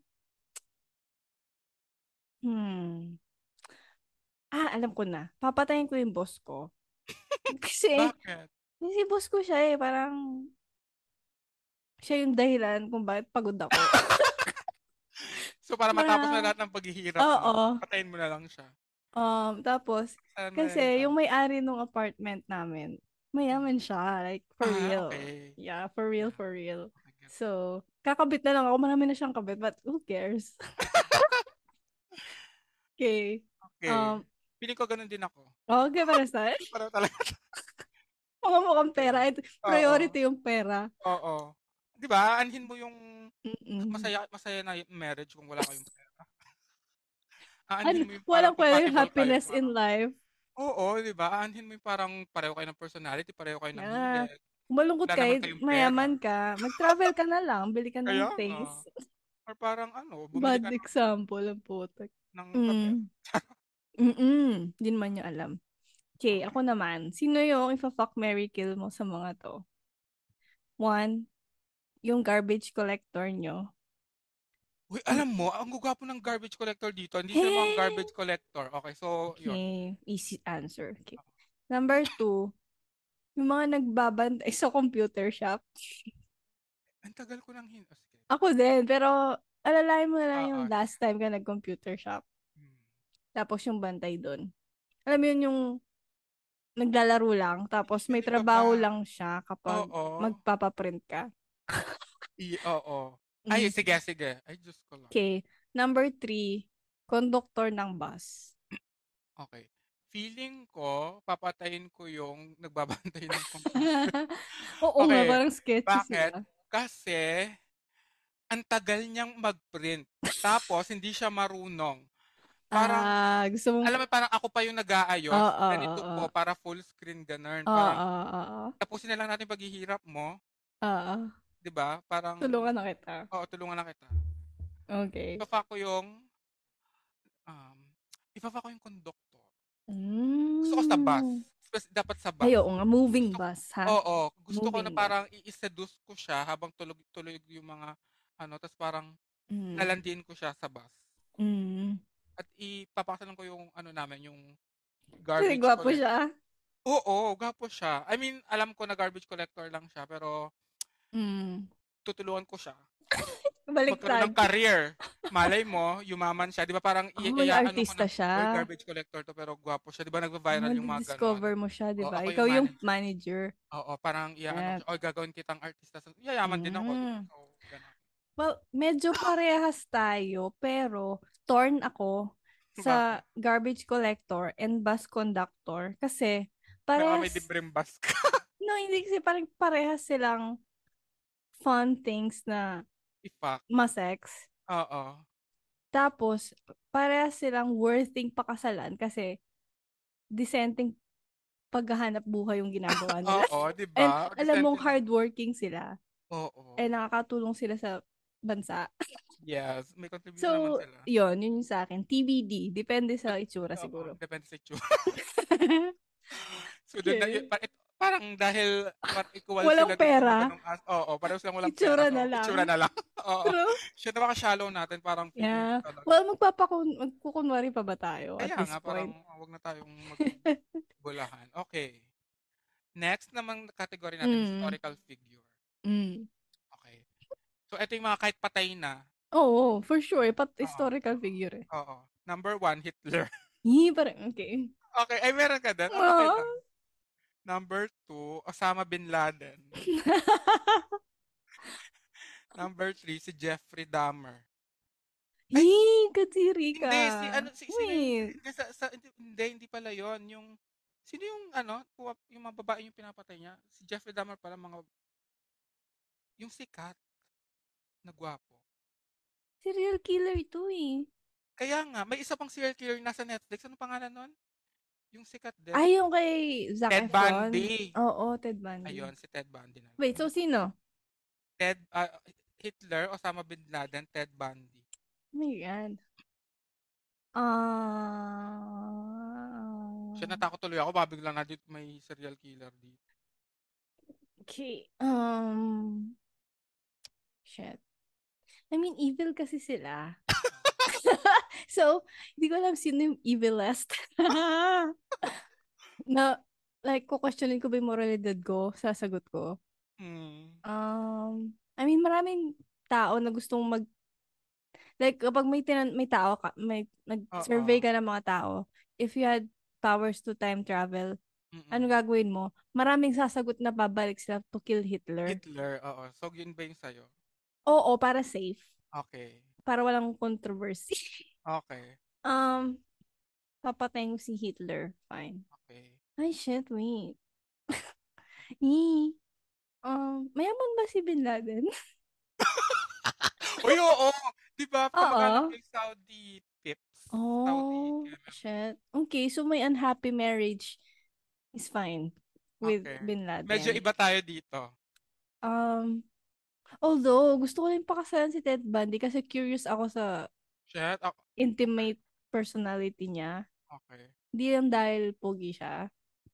hmm. Ah, alam ko na. Papatayin ko yung boss ko. Kasi, Bakit? si boss ko siya eh. Parang, siya yung dahilan kung bakit pagod ako. So, para matapos na Parang, lahat ng paghihirap mo, oo. patayin mo na lang siya. Um, tapos, Saan mo na yung kasi yung tama? may-ari nung apartment namin, Hmm. mayaman siya. Like, for Ah, real. okay. Yeah, for real, Yeah. for real. Okay, get. So, kakabit na lang ako. Marami na siyang kabit, but who cares? Okay. Okay. Um, Feeling ko ganun din ako. okay, para sa Para talaga. mga mukhang pera. Okay. Ito, Oo. priority yung pera. Oo. Di ba? Anhin mo yung Mm-mm. masaya masaya na yung marriage kung wala kayong pera. Aanhin Ano, mo yung parang walang pwedeng compatible kayo. happiness Parang, in life. oo, di ba? Aanhin mo yung parang pareho kayo ng personality, pareho kayo ng Yeah. hilig. Kung malungkot Wala ka, naman eh, kayong pera. mayaman ka, mag-travel ka na lang, bili ka Kaya ng nga. things. Or parang ano, bumili Bad ka ng, example ang putek. ng kape. Mm. Mm-mm. Hindi man nyo alam. Okay, Okay. ako naman. Sino yung ifa-fuck, marry, kill mo sa mga to? One, yung garbage collector nyo. Uy, Mm. alam mo, ang gugwapo ng garbage collector dito. Hindi sila mga Hey! garbage collector. Okay, so, yun. Okay, easy answer. Okay. Number two, yung mga nagbabantay sa computer shop. Ang tagal ko nang hin... Oh, sige. Ako din, pero alalayan mo na lang Ah, yung ah, sige. last time ka nag-computer shop. Hmm. Tapos yung bantay doon. Alam mo yun yung naglalaro lang, tapos may Sino ka ba? trabaho lang siya kapag Oo. magpapaprint ka. I, oo. Ay, Mm. sige, sige. Ay, Diyos ko lang. Okay. Number three, conductor ng bus. Okay. Feeling ko, papatayin ko yung nagbabantay ng computer. Oo nga, Okay. parang sketchy Bakit? sila. Kasi, ang tagal niyang mag-print. Tapos, hindi siya marunong. Parang, Ah, gusto mong... alam mo, parang ako pa yung nag-aayos. Oo, oo, Ganito oo. po, para full screen, ganun. Oo, Parang, oo, tapusin na lang natin paghihirap mo. oo. 'Di ba? Parang, Tulungan na kita. oo, tulungan na kita. Okay. Ipafa ko yung, um, ipafa ko yung conductor. Gusto ko sa bus. Mm. Spec- dapat sa Ay, bus. oo nga, moving Gusto ko, bus, ha? oo, gusto ko na Moving bus. parang i-seduce ko siya habang tulog-tuloy yung mga, ano, tapos parang Mm. lalandiin ko siya sa bus. Mm. At ipapakasalan ko yung, ano namin, yung Kasi garbage gwapo collect. siya. Oo, gapo siya. I mean, alam ko na garbage collector lang siya, pero Mm. tutulungan ko siya magkaroon Baliktad. ng career. Malay mo, yumaman siya. Di ba parang Oh, yung i-ano ko artista na, oy, siya. garbage collector to pero gwapo siya. Di ba Oh, nagva-viral yung mga ganon? discover mo siya, di O ba? ako Ikaw yung yung manager. manager. Oo, parang i-ano ko Yan. siya. Oy, gagawin kitang artista. So, yayaman din ako, di ba? Mm. So, ganon. Well, medyo parehas tayo, pero torn ako sa Bakit? garbage collector and bus conductor kasi Baka may parehas, libreng bus ka. no, hindi kasi parang parehas silang fun things na Ipak. masex. Oo. Tapos, parehas silang worthing pakasalan kasi disenteng paghahanap buhay yung ginagawa nila. Oo, di And ba? alam Decente mong lang. hardworking sila. Oo. And nakakatulong sila sa bansa. Yes, may contribution naman So, sila. yun, yun yung sa akin. T B D. Depende sa But, itsura oo, siguro. depende sa itsura. So, doon na, Okay. pa- it- parang dahil par equal Walang sila doon sa pera. maganong as, oo, pareho silang walang pera. Itsura So, na itsura lang. na lang. Oo. True. Siya na shallow natin, parang feeling ko Yeah. talaga. Well, magpapakun magkukunwari pa ba tayo at Kaya this nga, parang point? ah, wag na tayong magbulahan. Okay. Next naman category natin, Mm. historical figure. Mm. Okay. So, ito yung mga kahit patay na. Oo, for sure. Pat Oo. historical figure eh. Oo. Number one, Hitler. Hi, parang, okay. Okay. Ay, meron ka din? Oh, okay Ah. lang. Number two, Osama Bin Laden. Number three, si Jeffrey Dahmer. Ay, Hii, kadiri ka. hindi, si ano, si, sino yung, Wait. hindi, sa, sa, hindi, hindi, hindi pala yon yung, sino yung, ano, kuwa- yung mga babae yung pinapatay niya? Si Jeffrey Dahmer pala, mga, yung sikat na gwapo. Serial killer ito eh. Kaya nga, may isa pang serial killer nasa Netflix. Ano pangalan nun? Yung sikat din. Ay, yung kay Zac Ted Efron. Bundy. Oo, Ted Bundy. Ayun, si Ted Bundy na. Wait, so sino? Ted, ah, Hitler, Osama Bin Laden, Ted Bundy. Oh my God. Ah... Siya natakot tuloy ako, baka biglang na dito may serial killer dito. Okay. Um... Shit. I mean, evil kasi sila. So, hindi ko alam sino yung evilest. Na, like, kukwestiyonin ko ba yung moralidad ko? Sasagot ko. Hmm. Um, I mean, maraming tao na gustong mag, like, kapag may, tinan may tao ka, may, Oo. nag-survey ka ng mga tao, if you had powers to time travel, ano Mm-mm. gagawin mo? Maraming sasagot na babalik sila to kill Hitler. Hitler, oo. So, yun ba yung sa'yo? Oo, para safe. Okay. Para walang controversy. Okay. um, papatayin ko si Hitler. Fine. Okay. Ay, shit, wait. Ee. Um, mayaman ba si Bin Laden? Uy, oo! Di ba? Kamag-anak Oo. yung Saudi pips. Saudi Oh, M M P. shit. Okay, so may unhappy marriage is fine with Okay. Bin Medyo Laden. iba tayo dito. Um, although, gusto ko rin pakasalan si Ted Bundy kasi curious ako sa Shit. Ako. intimate personality niya. Okay. Hindi lang dahil pogi siya.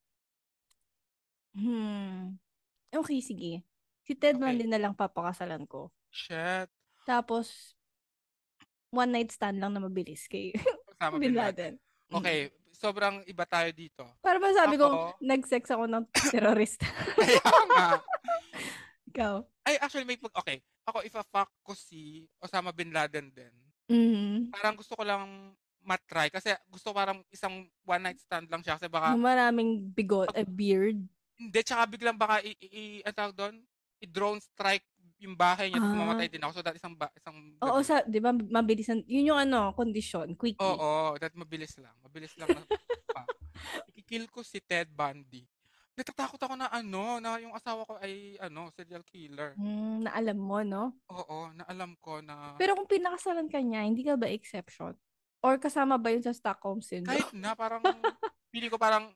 Hmm. Okay, sige. Si Ted Bundy Okay. na lang papakasalan ko. Shit. Tapos, one night stand lang na mabilis kay Osama Bin Bin Laden. Laden. Mm. Okay. Sobrang iba tayo dito. Para ba sabi ko, Ako, nag-sex ako ng terorista. kaya nga. Ikaw? Ay, actually, may pag... Okay. Ako, if a-fuck ko si Osama Bin Laden din, Mhm. parang gusto ko lang matry. Kasi gusto ko parang isang one night stand lang siya. Kasi Na baka... maraming bigot, Pag, a beard. hindi, tsaka biglang baka i... i, i ang tawag doon? I-drone strike yung bahay niya. Tapos Ah. mamamatay din ako. So, that isang, ba, isang Oo, gabi. sa, di ba, mabilis. ang- Yun yung ano, condition, quickie. Oo, that mabilis lang. Mabilis lang na fuck. Ikikill ko si Ted Bundy. Natatakot ako na ano, na yung asawa ko ay ano, serial killer. Hmm, na alam mo, no? Oo, na alam ko na Pero kung pinakasalan ka niya, hindi ka ba exception? Or kasama ba yun sa Stockholm kahit Syndrome? na parang feeling ko parang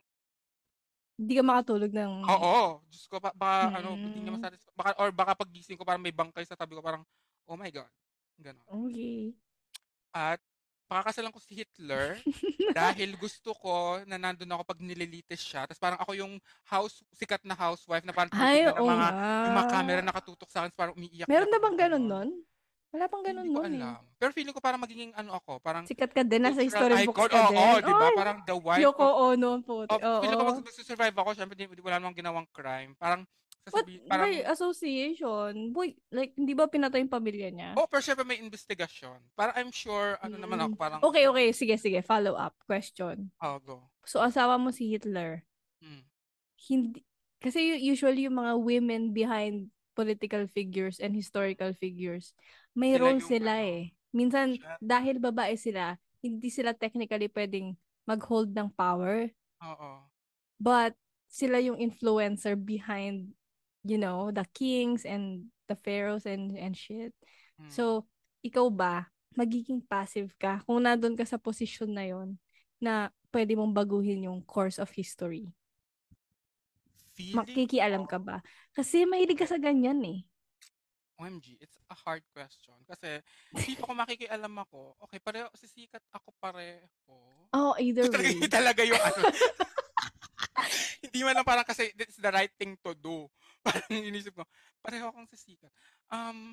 Hindi ka makatulog ng... oo, Diyos ko ba, baka ano, hindi niya Hmm, masatisfy. Baka or baka pagising ko parang may bangkay sa tabi ko parang oh my god. Ganon. okay. At pakakasalan ko si Hitler dahil gusto ko na nandun ako pag nililitis siya. Tapos parang ako yung house, sikat na housewife na parang Ay, tinitignan ng oo mga, nga. yung mga camera nakatutok sa akin, parang umiiyak-iyak Meron na ako bang ganun gano'n. nun? Wala pang ganun Hindi ko nun eh. alam. Pero feeling ko parang magiging ano ako, parang Sikat ka din, nasa cultural storybooks icon. ka Oo, oh, din. di ba? Ay, Parang the wife Yoko of, Ono po. of feeling ko mag, Oo. magsusurvive ako. Siyempre, di, di wala namang ginawang crime. Parang, But sasabihin, by parang, association, boy, like, hindi ba pinatay yung pamilya niya? oh, pero syempre may investigasyon. Parang I'm sure, ano naman ako, Mm. parang, Okay, okay. Sige, sige. Follow up question. oh, go. So, asawa mo si Hitler. Hmm. Hindi, kasi u- usually yung mga women behind political figures and historical figures, may Sila role yung sila ano, eh. Minsan, shit. dahil babae sila, hindi sila technically pwedeng mag-hold ng power. Oo. But, sila yung influencer behind, you know, the kings and the pharaohs and, and shit. Hmm. So, ikaw ba, magiging passive ka kung nandun ka sa posisyon na yon na pwede mong baguhin yung course of history? Feeling Makikialam ka ko, ba? Kasi mahilig ka okay. sa ganyan eh. O M G, it's a hard question. Kasi, tipo ko makikialam ako, okay, pareho, sisikat ako pareho. Oh, Ito either talaga, way. yun talaga yung ano. Hindi man lang parang kasi it's the right thing to do. Parang inisip ko, pareho akong sisikat. Um,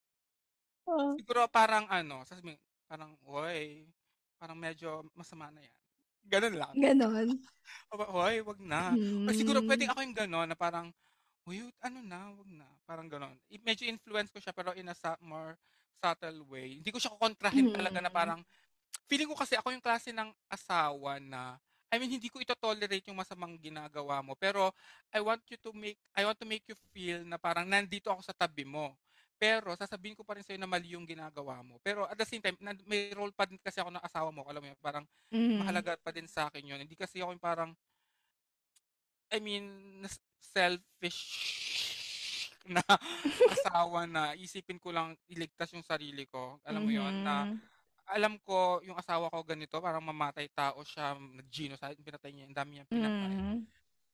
Oh, siguro parang ano, sasabihin, parang, oy, parang medyo masama na yan. Ganun lang. ganon. Aba, Hoy, wag na. O siguro Hmm. pwedeng ako yung gano'n na parang, uy, ano na, wag na. Parang gano'n. I- Medyo influence ko siya pero in a sa- more subtle way. Hindi ko siya kukontrahin talaga na Hmm. parang, feeling ko kasi ako yung klase ng asawa na, I mean, hindi ko ito tolerate yung masamang ginagawa mo. Pero, I want you to make, I want to make you feel na parang nandito ako sa tabi mo. pero sasabihin ko pa rin sa'yo na mali yung ginagawa mo. Pero at the same time, nan may role pa din kasi ako ng asawa mo, alam mo yun, parang Mhm. mahalaga pa din sa'kin yun. Hindi kasi ako yung parang, I mean, nas selfish na asawa na iisipin ko lang iligtas yung sarili ko. Alam mo yun, na Mhm. alam ko yung asawa ko ganito, parang mamatay tao siya, nag-genocide, pinatay niya, ang dami niyang pinatay. Mhm.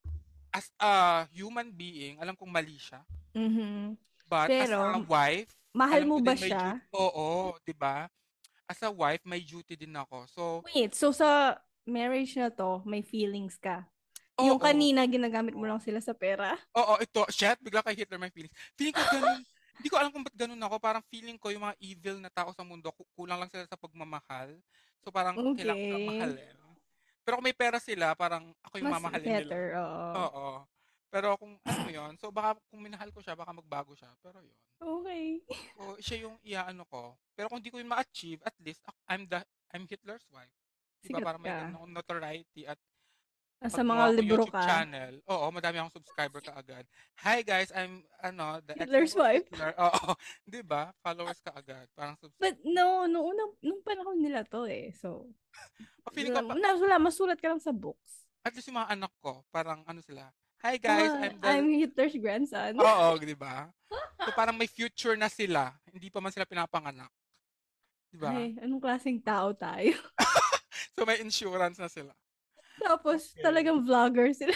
As a human being, alam kong mali siya. Mhm. But as a Pero wife, mahal alam mo ko ba din may duty. siya? Oo, 'di ba? As a wife, may duty din ako. So, Wait, so sa marriage na 'to, may feelings ka? Yung oo. kanina ginagamit mo Oo, lang sila sa pera? oo ito, shit, bigla kay Hitler my feelings. Feeling ko ganun. Hindi ko alam kung ba't ganun ako. Parang feeling ko yung mga evil na tao sa mundo, ku- kulang lang sila sa pagmamahal. So parang kailangan ko silang Okay. mahalin. Pero kung may pera sila, parang ako yung Mas mamahalin nila. better, oo. Oo. Pero kung alam mo yon, so baka kung minahal ko siya, baka magbago siya. Pero yun. Okay. So, siya yung iaano ko. Pero kung di ko yun ma-achieve, at least ak- I'm the I'm Hitler's wife. 'Di ba? Sikat Parang may ka. ganun akong notoriety at Nasa pag mga gumawa ako libro YouTube ka. channel, oo, madami akong subscriber kaagad. Hi guys, I'm ano, the ex-wife Hitler's of wife. Hitler. Oo, 'di ba? Followers kaagad, parang subs. But no, nung unang, nung panahon nila to eh. So, O, feeling ko pa, na, wala, masulat ka lang sa books. at least yung mga anak ko, parang ano sila, Hi guys, Oh, I'm the, I'm Hitler's grandson. oo, 'di ba? So parang may future na sila, hindi pa man sila pinapanganak, 'di ba? Ay, anong klaseng tao tayo? So may insurance na sila. Tapos, Okay. talagang vlogger sila.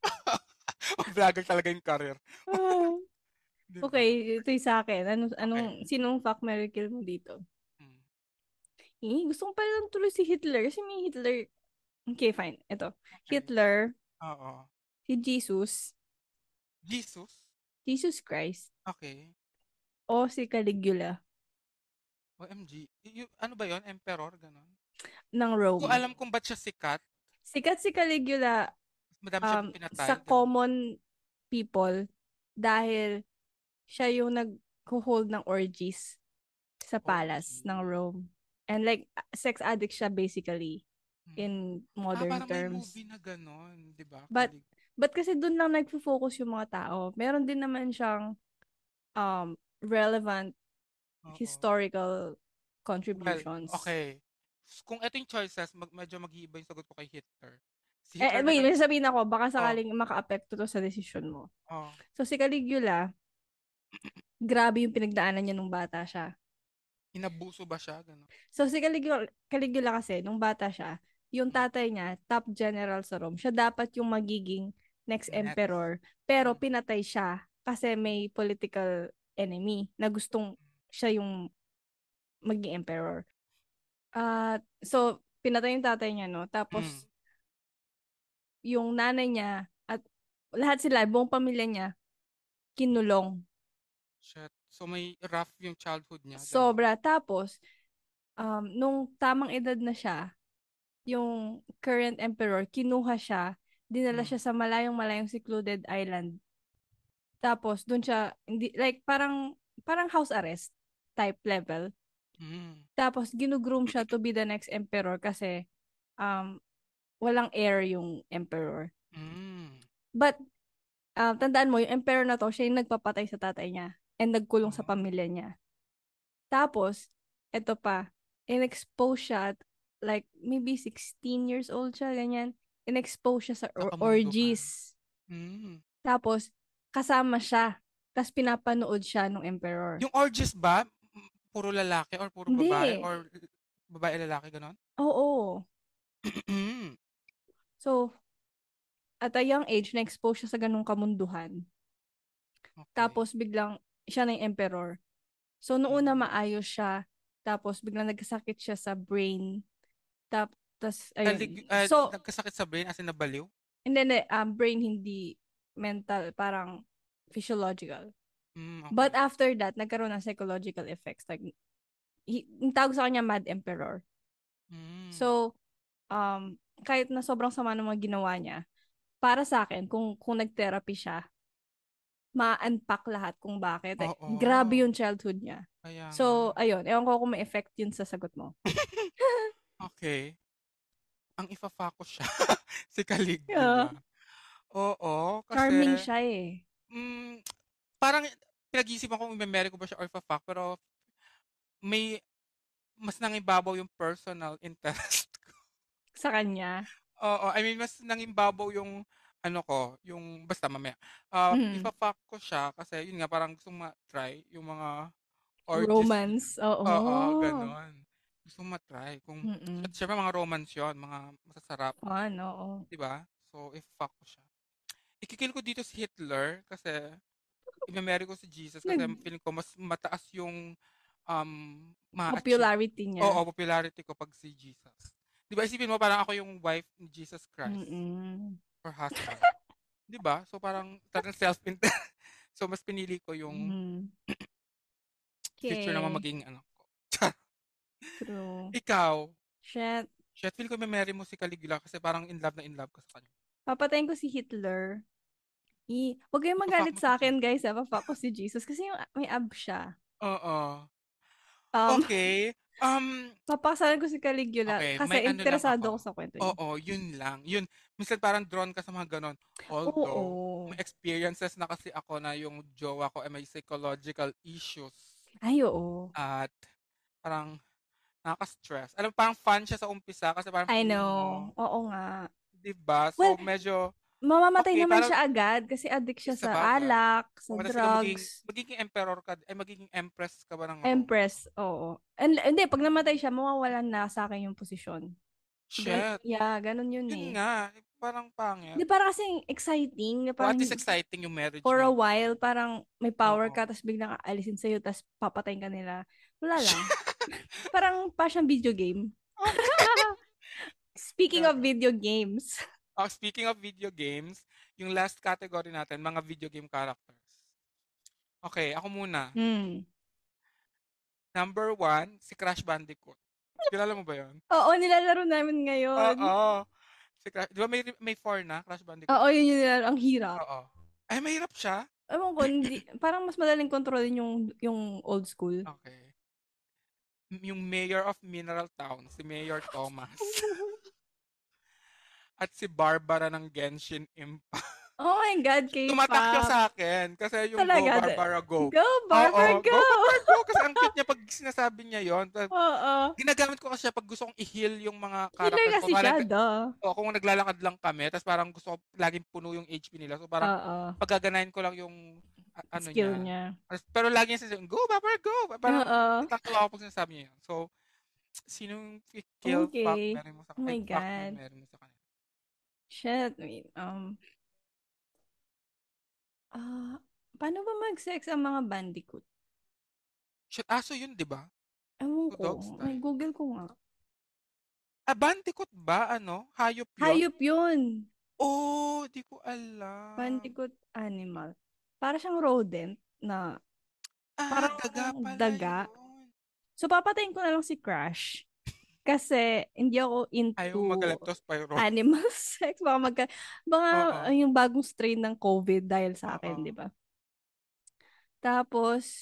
Vlogger talaga yung career, Ah. 'di ba? Okay, ito yung sa akin. Anong, anong, Okay. sinong fuck, marry, kill mo dito? Hmm. Eh, gusto ko pa lang tuloy si Hitler. Kasi may Hitler. Okay, fine. Ito. Okay. Hitler, Oo. si Jesus, Jesus? Jesus Christ, Okay. o si Caligula O M G. Y- y- ano ba yon? Emperor? Ganon? ng Hindi ko Rome. alam kung ba't siya sikat. Sikat si Caligula Mas madami siyang um, sa pinatay. Ganon. common people dahil siya yung nag-hold ng orgies sa O M palace ng G. Rome. And like, sex addict siya basically Hmm. in Ah, modern parang may terms. movie na ganon. Di ba? But, Kalig. but kasi dun lang nagfo-focus yung mga tao. Meron din naman siyang um, relevant Oo. historical Well, contributions. okay. Kung ito yung choices, mag medyo mag-iiba yung sagot ko kay Hitler. Si Eh, eh, Hitler na wait, nag... may sabihin ako, baka Oh, sakaling maka-apekto to sa desisyon mo. oh. So, si Caligula, grabe yung pinagdaanan niya nung bata siya. Inabuso ba siya? Ganon. So, si Caligula, Caligula kasi, nung bata siya, yung Hmm. tatay niya, top general sa Rome, siya dapat yung magiging next Next. emperor. Pero Hmm. pinatay siya kasi may political enemy na gustong siya yung maging emperor. At so, pinatay yung tatay niya, no? Hmm. Tapos, yung nanay niya at lahat sila, buong pamilya niya, kinulong. Shit. So may rough yung childhood niya. Ganon. Sobra. Tapos, um, nung tamang edad na siya, yung current emperor, kinuha siya, dinala Hmm. siya sa malayong-malayong secluded island. Tapos, dun siya, hindi, like, parang, parang house arrest type level. Hmm. Tapos, ginugroom siya to be the next emperor kasi um, walang heir yung emperor. Hmm. But, uh, tandaan mo, yung emperor na to, siya yung nagpapatay sa tatay niya and nagkulong sa Oh. pamilya niya. Tapos, eto pa, in-expose siya at like maybe sixteen years old siya, ganyan. In-expose siya sa Sa or- kamunduhan. orgies. Hmm. Tapos, kasama siya. Tapos, pinapanood siya ng emperor. Yung orgies ba, m- puro lalaki or puro babae Hindi. or babae lalaki ganon? Oo. So, at a young age, na-expose siya sa ganung kamunduhan. Okay. Tapos, biglang, siya na yung emperor. So, noong una Hmm. maayos siya. Tapos, biglang nagkasakit siya sa brain. Tapos, ayun. Nalig, ah, So, nagkasakit sa brain as in nabaliw? and then, eh, um, brain hindi mental, parang physiological. Hmm, But okay. after that, nagkaroon ng psychological effects. Like, hi- yung tawag sa kanya Mad Emperor. Hmm. So, um, kahit na sobrang sama ng mga ginawa niya, para sa akin, kung, kung nag-therapy siya, ma-unpack lahat kung bakit. Eh, grabe Oo. yung childhood niya. Kaya nga. So, ayun. Ewan ko kung may effect yun sa sagot mo. Okay. Ang ifa-focus siya, si Caligula. Yeah. Oo, kasi Charming siya eh. hmm, parang pinag-iisipan kung i-me-marry ko ba siya or fa-fuck, pero may mas nangibabaw yung personal interest ko. Sa kanya? Oo, I mean mas nangibabaw yung ano ko, yung basta mamaya. Ah, Mhm. ifa-fuck ko siya kasi yun nga parang gustong ma-try yung mga orgies niya. Romance, Oo, oo. gano'n. Gusto kong ma-try kung at Mm. siyempre mga romance yun, mga masasarap, Fun, oo. 'di ba? So, ifa-fuck ko siya. Iki-kill ko dito si Hitler kasi i-me-marry ko si Jesus kasi Nag feeling ko mas mataas yung um, ma-achieve popularity oo, niya. popularity ko 'pag si Jesus. 'Di ba isipin mo parang ako yung wife ni Jesus Christ Mm. or husband, 'di ba? So parang talagang self-inte so mas pinili ko yung Mhm. future naman Okey. magiging anak ko. Char! True. Ikaw? Shit. Shit, feel ko i-me-marry mo si Caligula kasi parang in love na in love ka sa kanya. Papatayin ko si Hitler. I 'wag kayong Ifa-fuck magalit mo si sa'kin Jesus. guys, ah, pa-fuck ko si Jesus kasi yung may ab siya. Oo. Um, Okey, um papakasalan ko si Caligula okey, may kasi ano lang interesado ako. ako sa kuwento niya. Oo, yun lang. Yun, minsan parang drawn ka sa mga gano'n. Although, Oo. may experiences na kasi ako na yung jowa ko ay may psychological issues Ay, oo. at parang nakaka-stress. Alam mo parang fun siya sa umpisa kasi parang I feeling know, mo, oo nga. 'di ba? Well, So medyo mamamatay okey naman parang siya agad kasi addict eh, siya sa sabagay. alak, sa Oo, ta's ikaw magiging drugs, magiging emperor ka ay magiging empress ka ba ng Rome? empress, oo. And hindi 'pag namatay siya mawawalan na sa'kin yung posisyon. Gan Shit, yeah, gano'n yun, yun eh. nga, eh, parang pangit. 'Di para kasing exciting na O at parang least exciting yung marriage for a niyo. while parang may power Oo. ka ta's biglang aalisin sa'yo ta's papatayin ka nila. Wala lang. Parang para siyang video game. Okey. Speaking of Gano'n. video games. Oh, speaking of video games, yung last category natin, mga video game characters. Okay, ako muna. Hmm. Number one, si Crash Bandicoot. Kilala mo ba yun? Oo, nilalaro namin ngayon. Oo. Si Crash, di ba may, may four na, Crash Bandicoot Oo, four? yun yung nilalaro. Ang hirap. Oo. Ay, mahirap siya? Ewan ko, hindi, parang mas madaling kontrolin yung, yung old school. Okay. Yung Mayor of Mineral Town, si Mayor Thomas. At si Barbara ng Genshin Impact. Oh my God, Tumatak siya K-pop. sa akin kasi yung Go Talaga. Barbara Go. Go, Oo, Barber, Go go! Barbara Go kasi ang cute niya pag sinasabi niya yon. Oo. Ginagamit ko kasi siya pag gusto kong i-heal yung mga Healer characters ko. kasi Parang siya, nag duh. oo, kung naglalakad lang kami tapos parang gusto ko laging puno yung H P nila. So parang Oo. paggaganahin ko lang yung a- ano Skill niya. niya. Tapos- Pero lagi niya sinasabi, Go Barbara Go! Parang Oo. natutuwa ako pag sinasabi niya yun. So, sinong kill, fuck, Okay. meron mo sa Oh ay my fuck, God. meron mo sa kanila. Shit. Wait, um, ah, paano ba mag-sex ang mga bandicoot? Shit, aso yun, di ba? Ewan So, ko. dog May style. Google ko nga. Ah, Bandicoot ba? Ano? Hayop yun? Hayop yun. Oh, di ko alam. Bandicoot animal. Para siyang rodent na Ah, parang daga pala daga. yun. So, papatayin ko na lang si Crash. Kasi hindi ako Ayaw into mo mag-leptospyro. animal sex. Baka magka, baka Oo. uh, yung bagong strain ng COVID dahil sa akin, di Oo. ba? Tapos,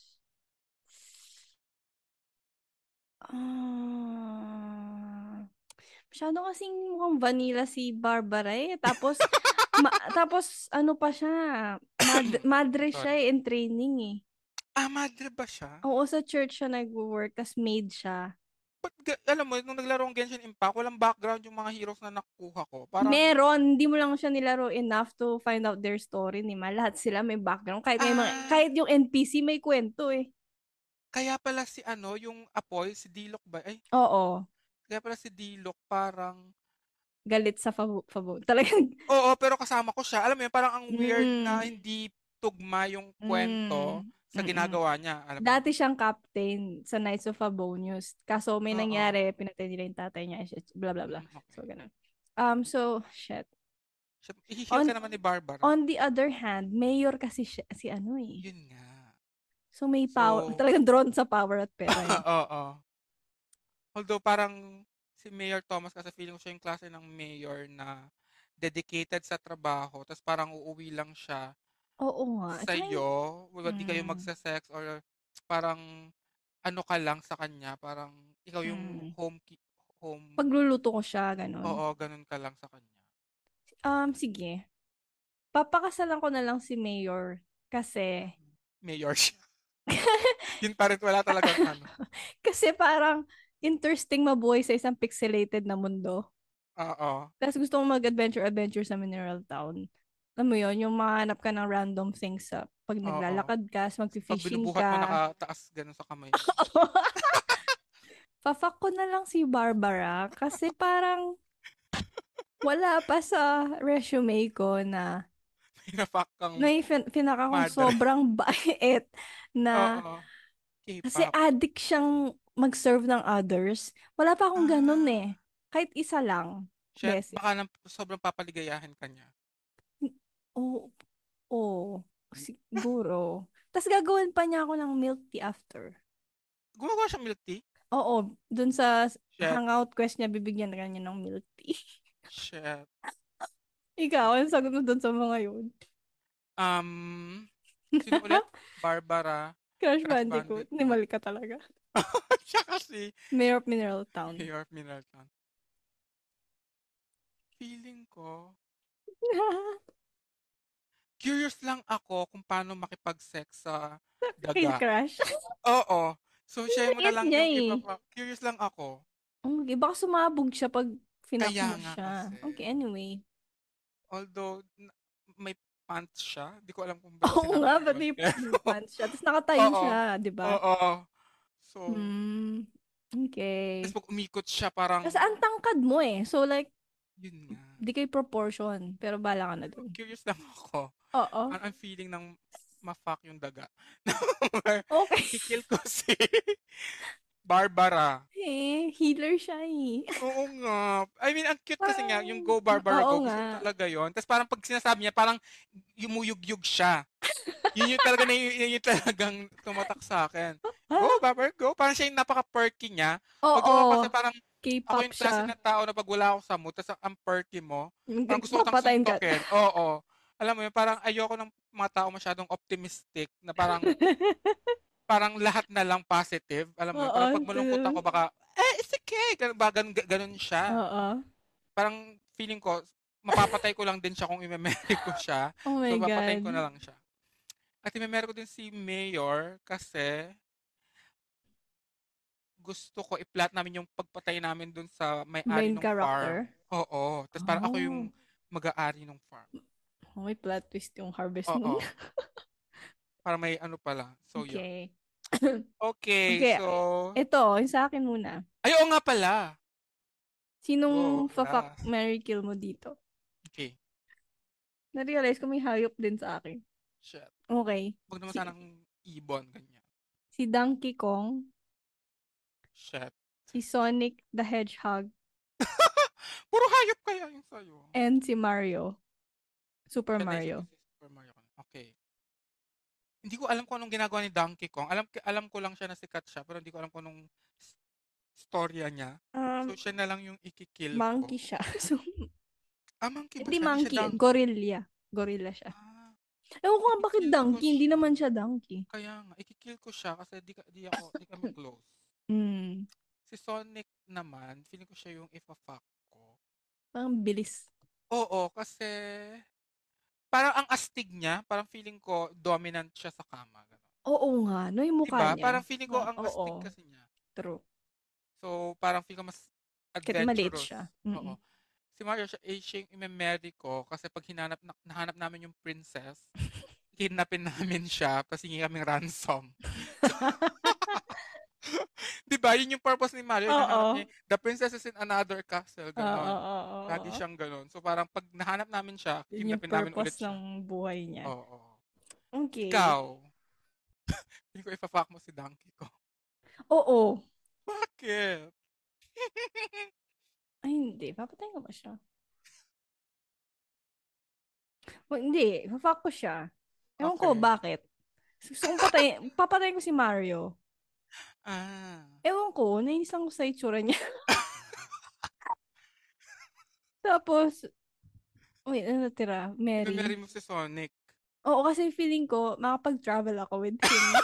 ah, masyado kasing mukhang vanilla si Barbara eh. Tapos, ma- tapos ano pa siya, mad- madre siya Sorry. eh, in training eh. Ah, madre ba siya? Oo, sa church siya nag-work, tas maid siya. Ba't ga- alam mo, nung naglaro ng Genshin Impact, walang background yung mga heroes na nakuha ko. Parang, Meron, hindi mo lang siya nilaro enough to find out their story ni Ma. Lahat sila may background. Kahit, may mga, ah, kahit yung N P C may kwento eh. kaya pala si ano, yung Apoy, si Dilok ba? Ay, Oo, kaya pala si Dilok parang, galit sa favo. favo. Talagang, oo, pero kasama ko siya. Alam mo yun, parang ang weird mm, na hindi tugma yung kwento mm, sa mm. ginagawa niya. Alam mo yun? Dati siyang captain sa Knights of Favonius. Kaso may Oo. nangyari, pinatay nila yung tatay niya, shit, blah blah blah. Mm, okay. So, ganun. Um, so, shit. Siya- I-heal On ka naman ni Barbara. on the other hand, mayor kasi siya, si ano eh. Yun nga. So may power, So, talagang drawn sa power at pera eh. oo. Although parang si Mayor Thomas kasi feeling ko siya yung klase ng mayor na dedicated sa trabaho, tapos parang uuwi lang siya Oo nga. At saka yung, sa'yo, wala di kayo mm, magsa-sex or parang ano ka lang sa kanya, parang ikaw yung mm. home, ki- home, Pagluluto ko siya, ganun. oo, ganun ka lang sa kanya. Um, sige. Papakasalan ko na lang si Mayor kasi Mhm. mayor siya. Yun pa rin, wala talagang ano. Kasi parang interesting mabuhay sa isang pixelated na mundo. Oo. Tapos gusto mong mag-adventure-adventure sa Mineral Town. Alam mo yun, yung mahanap ka ng random things sa pag Oo. naglalakad ka, Pag mag-fishing binubuhat mo, ka. nakataas ganun sa kamay mo. Pafuck ko na lang si Barbara kasi parang wala pa sa resume ko na Pinapak kang may fin- pinaka kong madre. sobrang bait na Oo. kasi K-pop. addict siyang mag-serve ng others. Wala pa akong ganun Ah. eh. Kahit isa lang. Shit, Beses. baka nang sobrang papaligayahin ka niya. Oo. Oo. Siguro. Tapos gagawin pa niya ako ng milk tea after. Gumagawa siyang milk tea? Oo. Dun sa Shit. hangout quest niya, bibigyan na niya ng milk tea. Shit. Ikaw, ano sagot mo dun sa mga yun? Um, sino ulit? Barbara. Crash Crash Bandicoot. Bandicoot. Nimali ka talaga. Siya kasi. Mayor of Mineral Town. Mayor of Mineral Town. Feeling ko, curious lang ako kung paano makipag-sex sa Kay daga. Crash. Oo. So, siya mo na Liit lang niya yung eh. iba pa. Curious lang ako. Okay, baka sumabog siya pag finak Kaya mo nga siya. kasi. Okay, anyway. Although, na- may pants siya. Di ko alam kung ba't Oo sinanap nga, ba't yun. may Pero, pants siya? Tapos nakatayo oo. siya, di ba? Oo. So, Hmm. tapos Okay. pag umikot siya, parang, Kasi ang tangkad mo eh. So like, yun nga. di kayo proportion. Pero bala ka na dun. Curious lang ako. Oo. Ang, ang feeling ng ma-fuck yung daga. Okay. Ikikil ko si Barbara. Eh, healer siya eh. Oo nga. I mean, ang cute kasi nga, yung Parang, Go Barbara oo Go, gusto ko nga. talaga yon. Tapos parang pag sinasabi niya, parang yumuyug-yug siya. Yun yung talaga na yun, yun yung talagang tumatak sa akin. Go Ah, Barbara Go. Parang siya yung napaka-perky niya. Pag ako kasi oo. parang, ako K-pop yung klase siya. ng tao na pag wala ako sa mood, tapos ang perky mo, parang gusto ko tang Papatayin ka. suntukin. Oo. Alam mo yun, parang ayoko ng mga tao masyadong optimistic na parang parang lahat na lang positive. Alam mo yun, Oo. parang pag malungkot ako baka, eh, it's okay. Ganun, ba, ganun, ganun siya. Oo. Parang feeling ko, mapapatay ko lang din siya kung i-memory ko siya. Oh my So, papatayin God. ko na lang siya. At i-memory ko din si Mayor kasi gusto ko i-plot namin yung pagpatay namin dun sa may-ari Main ng farm. character. Oo. Tapos parang ako yung Oh. mag-aari ng farm. Oh, may plot twist yung Harvest Moon. Oo. Para may ano pala. So, yun. Okay. Okay, Okay. so... Ito, yung sa akin muna. Ay, oo nga pala. Sinong Go, fa-fuck last. Mary kill mo dito? Okay. Na-realize ko may hayop din sa akin. Shit. Okay. Huwag naman Si, sanang ibon, ganyan. si Donkey Kong, Shit. si Sonic the Hedgehog, Puro hayop kaya yung sa'yo. and si Mario. Super Ganda yung Mario. sagot si Super Mario. Okay. Hindi ko alam kung anong ginagawa ni Donkey Kong. Alam alam ko lang siya na sikat siya, pero hindi ko alam kung anong s- storya niya. So, Um, siya na lang yung ikikill ko. monkey siya. So, Ah, monkey ba hindi siya? Hindi siya monkey, donkey. gorilla. Gorilla siya. Ah, Ewan ko nga bakit ikikill ko donkey, hindi siya. naman siya donkey. Kaya nga, ikikill ko siya kasi di, ka- di ako, di kami close. Hmm. Si Sonic naman, feeling ko siya yung ifa-fuck ko. Parang bilis. Oo, kasi parang ang astig niya, parang feeling ko dominant siya sa kama. Ganun. Oo nga, no yung mukha Diba? niya. Parang feeling ko Oh, ang oo, astig kasi niya. true. So, parang feeling ko mas Kahit maliit adventurous. siya. Oo. Mm-mm. Si Mario, siya, eh, siya yung imemeri ko kasi pag hinanap, na, nahanap namin yung princess, kidnapin namin siya, tapos hingi kaming ransom. Diba? Yun yung purpose ni Mario. Hinahanap Oo. niya, the princess is in another castle. Oo, Ganon. oo, oo, Lagi oo. siyang ganon. So, parang pag nahanap namin siya, Yun yung kidnapin namin ulit purpose siya. ng buhay niya. Oo. Okay. Ikaw, hindi ko ipa-fuck mo si Donkey ko. Oo. Bakit? Ay, hindi. Papatay ko ba siya? Well, hindi. Fuck ko siya. Ewan ko Okay. bakit. Gusto kong patay, papatay ko si Mario. Ah. Ewan ko, nainis lang ko sa itsura niya. Tapos, wait, ano tira? Imemeri Mary. mo si Sonic. Oo, kasi feeling ko, makapag-travel ako with him.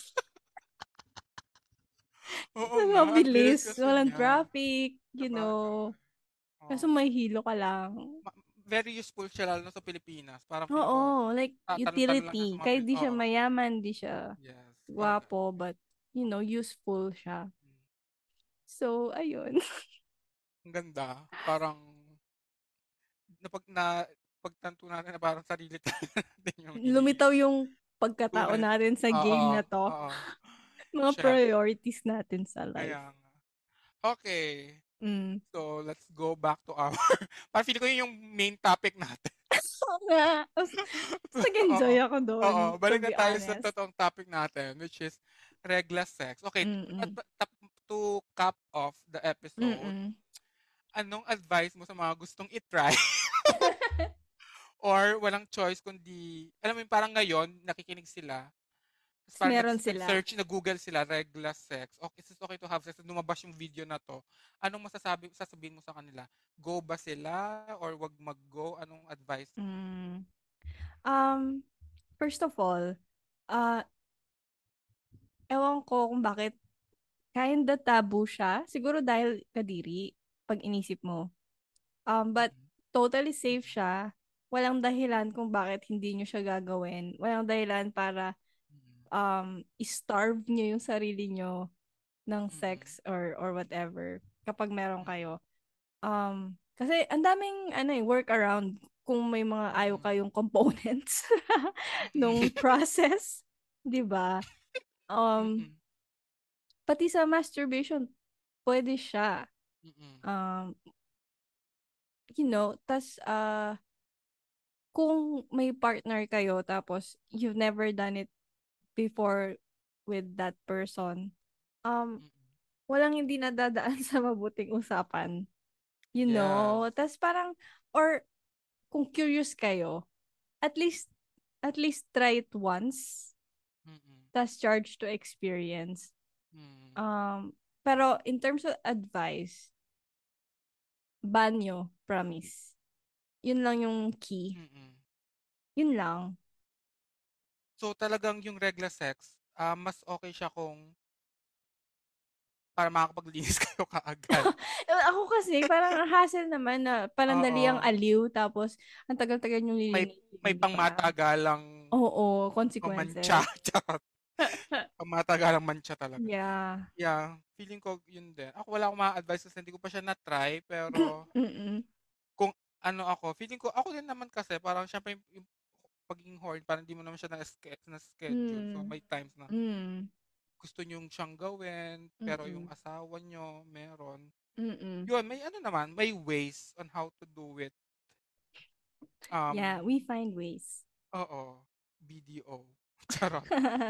Oo Na nga, ang bilis mabilis, kasi walang niya. traffic, you Sabagay. know. Kaso Oo. may hilo ka lang. Ma- very useful siya lalo na sa Pilipinas. Parang feeling ko, Oo, like tatanong-tanong lang siya sa utility. mga Kahit Pilip. di siya Oo. mayaman, di siya Yes. Parang ganun. gwapo, but, you know, useful siya. Mm. So, ayun. Ang ganda. Parang, napag na, pagtanto natin na parang sarili talaga natin yung Lumitaw iniisip. yung pagkatao Tunay. natin sa Oo. game na to. Oo. Mga Chef. priorities natin sa life. Kaya nga. Okay. Mm. So, let's go back to our... Parang feeling ko yun yung main topic natin. Oo nga. Oo. Nag-enjoy ako doon, Oo. to Balik na be tayo sa honest. totoong topic natin, which is regla sex. Okay. At, Mm-mm. at, to cap off the episode, Mm-mm. anong advice mo sa mga gustong itry? Or walang choice kundi, alam mo yung parang ngayon, nakikinig sila, tapos parang Meron nag- sila. nag-search, nag-google sila, regla sex. Okay, is it okay to have sex? Lumabas yung video na to. Anong masasabi, sasabihin mo sa kanila? Go ba sila? Or wag mag-go? Anong advice mo? Mm. Um, first of all, uh, ewan ko kung bakit kinda taboo siya. Siguro dahil kadiri, pag inisip mo. Um, but Mm-mm. totally safe Mm-mm. siya. Walang dahilan kung bakit hindi nyo siya gagawin. Walang dahilan para Mm-mm. um, i-starve nyo yung sarili nyo ng Mm-mm. sex or or whatever kapag meron Mm-mm. kayo. Um, kasi ang daming ano eh, workaround kung may mga ayaw Mm-mm. kayong components nung Mm-mm. process, 'di ba? Um, Mm-mm. pati sa masturbation, pwede siya. Mm-mm. Um, you know, tas uh, kung may partner kayo tapos you've never done it before with that person, um, Mm-mm. walang hindi nadadaan sa mabuting usapan. You Yes. know? Tas parang, or kung curious kayo, at least, at least try it once, Mm-mm. tas charge to experience. Mm-mm. Um, pero in terms of advice, banyo, promise. Yun lang yung key. Mm-mm. Yun lang. So talagang yung regla sex, ah, mas okay siya kung para makakapaglinis kayo kaagad. Eh, Ako kasi, parang ang hassle naman na panandali ang Oo. aliw, tapos ang tagal-tagal yung May may lilinisin, di ba? pangmatagalang Oo, pamantsa. consequences. Charot. Pangmatagalang mantsa talaga. Yeah. Yeah, feeling ko yun din. Ako wala akong ma-advise kasi hindi ko pa siya na-try, pero Mm-mm. kung ano ako, feeling ko ako din naman kasi parang syempre yung, yung pagiging horny, parang hindi mo naman siya na-ske- na-schedule. So Mm. may times na Mm. gusto niyong siyang gawin, pero yung Mm-mm. asawa niyo meron. Mm-mm. Yun, may ano naman, may ways on how to do it. Yeah, Um, we find ways. oo, B D O. Charot.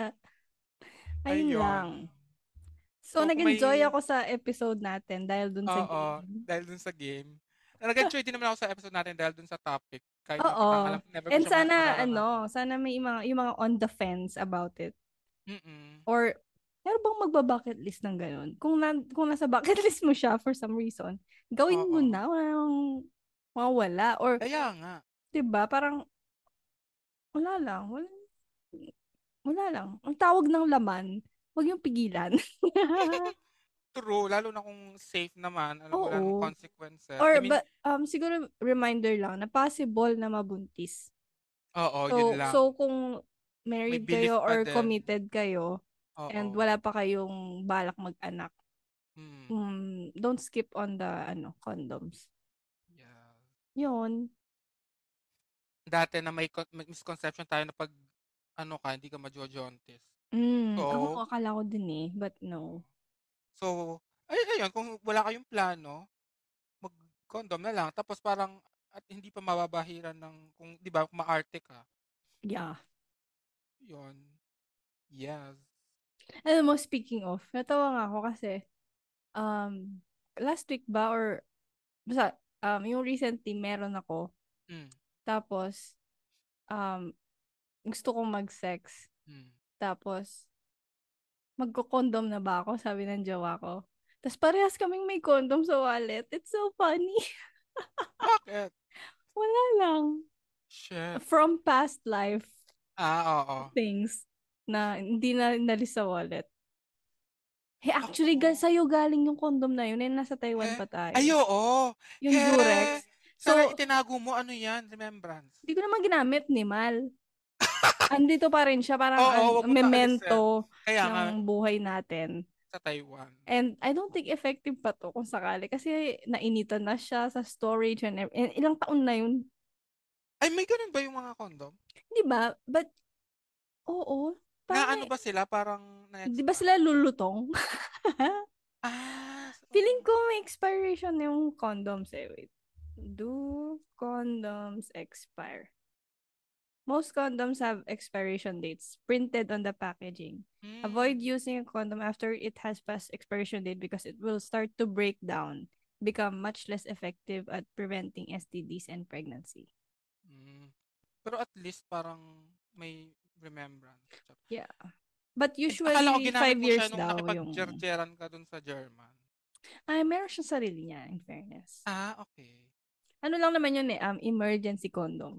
Ayun lang. Ayun. So, So kung nag-enjoy may, ako sa episode natin dahil dun sa oo, game. dahil dun sa game. Nag-enjoy din naman ako sa episode natin dahil dun sa topic. Kahit Oo. muntik kang alam, never ko And siya ma- sana, mararanasan. ano, sana may mga, yung mga on the fence about it. Mm-mm. Or, meron bang magba-bucket list ng ganun? Kung, na, kung nasa bucket list mo siya for some reason, gawin mo Oo. na. Wala nang mawala. Or, Kaya nga. 'di ba parang, wala lang. Wala, wala lang. Ang tawag ng laman, huwag yung pigilan. True, lalo na kung safe naman, alam mo wala namang Oo. consequences. I Or, mean, but, um, siguro, reminder lang na possible na mabuntis. oo, yun So, lang. so kung May married belief kayo pa or din. committed kayo and Oo. wala pa kayong balak mag-anak, Mm. um, don't skip on the ano condoms. Yeah. Yun. Dati na may, con- may misconception tayo na pag ano ka, hindi ka majojontis. Mm, ako So, akala ko din eh, but no. so, ay, ayun, kung wala kayong plano, mag-condom na lang. Tapos parang, at hindi pa mababahiran ng, kung, di ba, kung maarte ka. Yeah. Yun. Yes. Alam mo, speaking of, natawa nga ako kasi, um, last week ba or, basta, um, yung recently meron ako, Mm. tapos, um, gusto kong mag-sex. Mm. Tapos, magko-condom na ba ako? Sabi ng jowa ko. Tapos parehas kaming may condom sa wallet. It's so funny. Bakit? Wala lang. Shit. From past life Ah, oo. things na hindi na inalis sa wallet. Hey, actually, Ako. ga sa'yo galing yung condom na yun. Eh, nasa Taiwan He? pa Ay, tayo. oo. Yung He. Durex. Sana So, itinago mo, ano yan, remembrance. hindi ko naman ginamit ni Mal. Andito pa rin siya, parang Oo, an, wag mo na alisin. memento Kaya nga, ng buhay natin. sa Taiwan. And I don't think effective pa to kung sakali. Kasi nainitan na siya sa storage and, ev- and ilang taon na yun. Ay, may ganun ba yung mga condom? Di ba? But, oo. Na Parang, ano may- ba sila? Parang di ba na-expire? sila lulutong? Ah, Feeling oo. ko may expiration yung condoms eh. Wait. Do condoms expire? Most condoms have expiration dates printed on the packaging. Avoid Hmm. using a condom after it has passed expiration date because it will start to break down, become much less effective at preventing S T Ds and pregnancy. Hmm. Pero at least parang may remembrance. Yeah. But Eh, akala ko usually, ginamit five mo siya years nung daw yung... nakipag-jerjeran ka dun sa German. Ay, meron siyang sarili niya, in fairness. Ah, okay. Ano lang naman yun eh, um, emergency condom.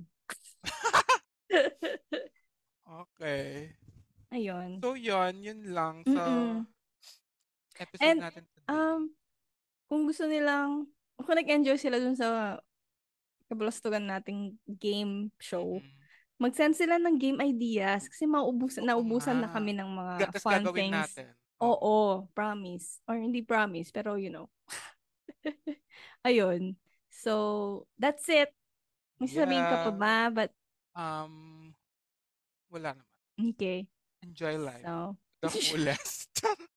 Okay. Ayun. So, yun. Yun lang sa Mm-mm. episode And, natin today. um, kung gusto nilang, kung nag-enjoy sila dun sa kabulastugan nating game show, Mm-mm. mag-send sila ng game ideas kasi maubusan, Oo naubusan na nga. kami ng mga Ga- tas fun gagawin things. natin. Oo. Oo, promise. Or hindi promise, pero you know. Ayun. So, that's it. May sasabihin ka pa Yeah. ba? But, Um, wala naman. okay. Enjoy life. So, The fullest.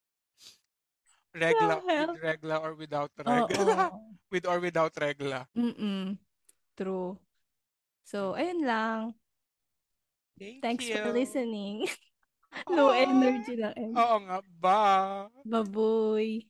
the Regla, with hell? regla or without regla. Oo. With or without regla. Mm-mm. True. So, Mm. ayun lang. Thank Thanks for you. listening. Low Ah, energy lang. oo nga ba? Baboy.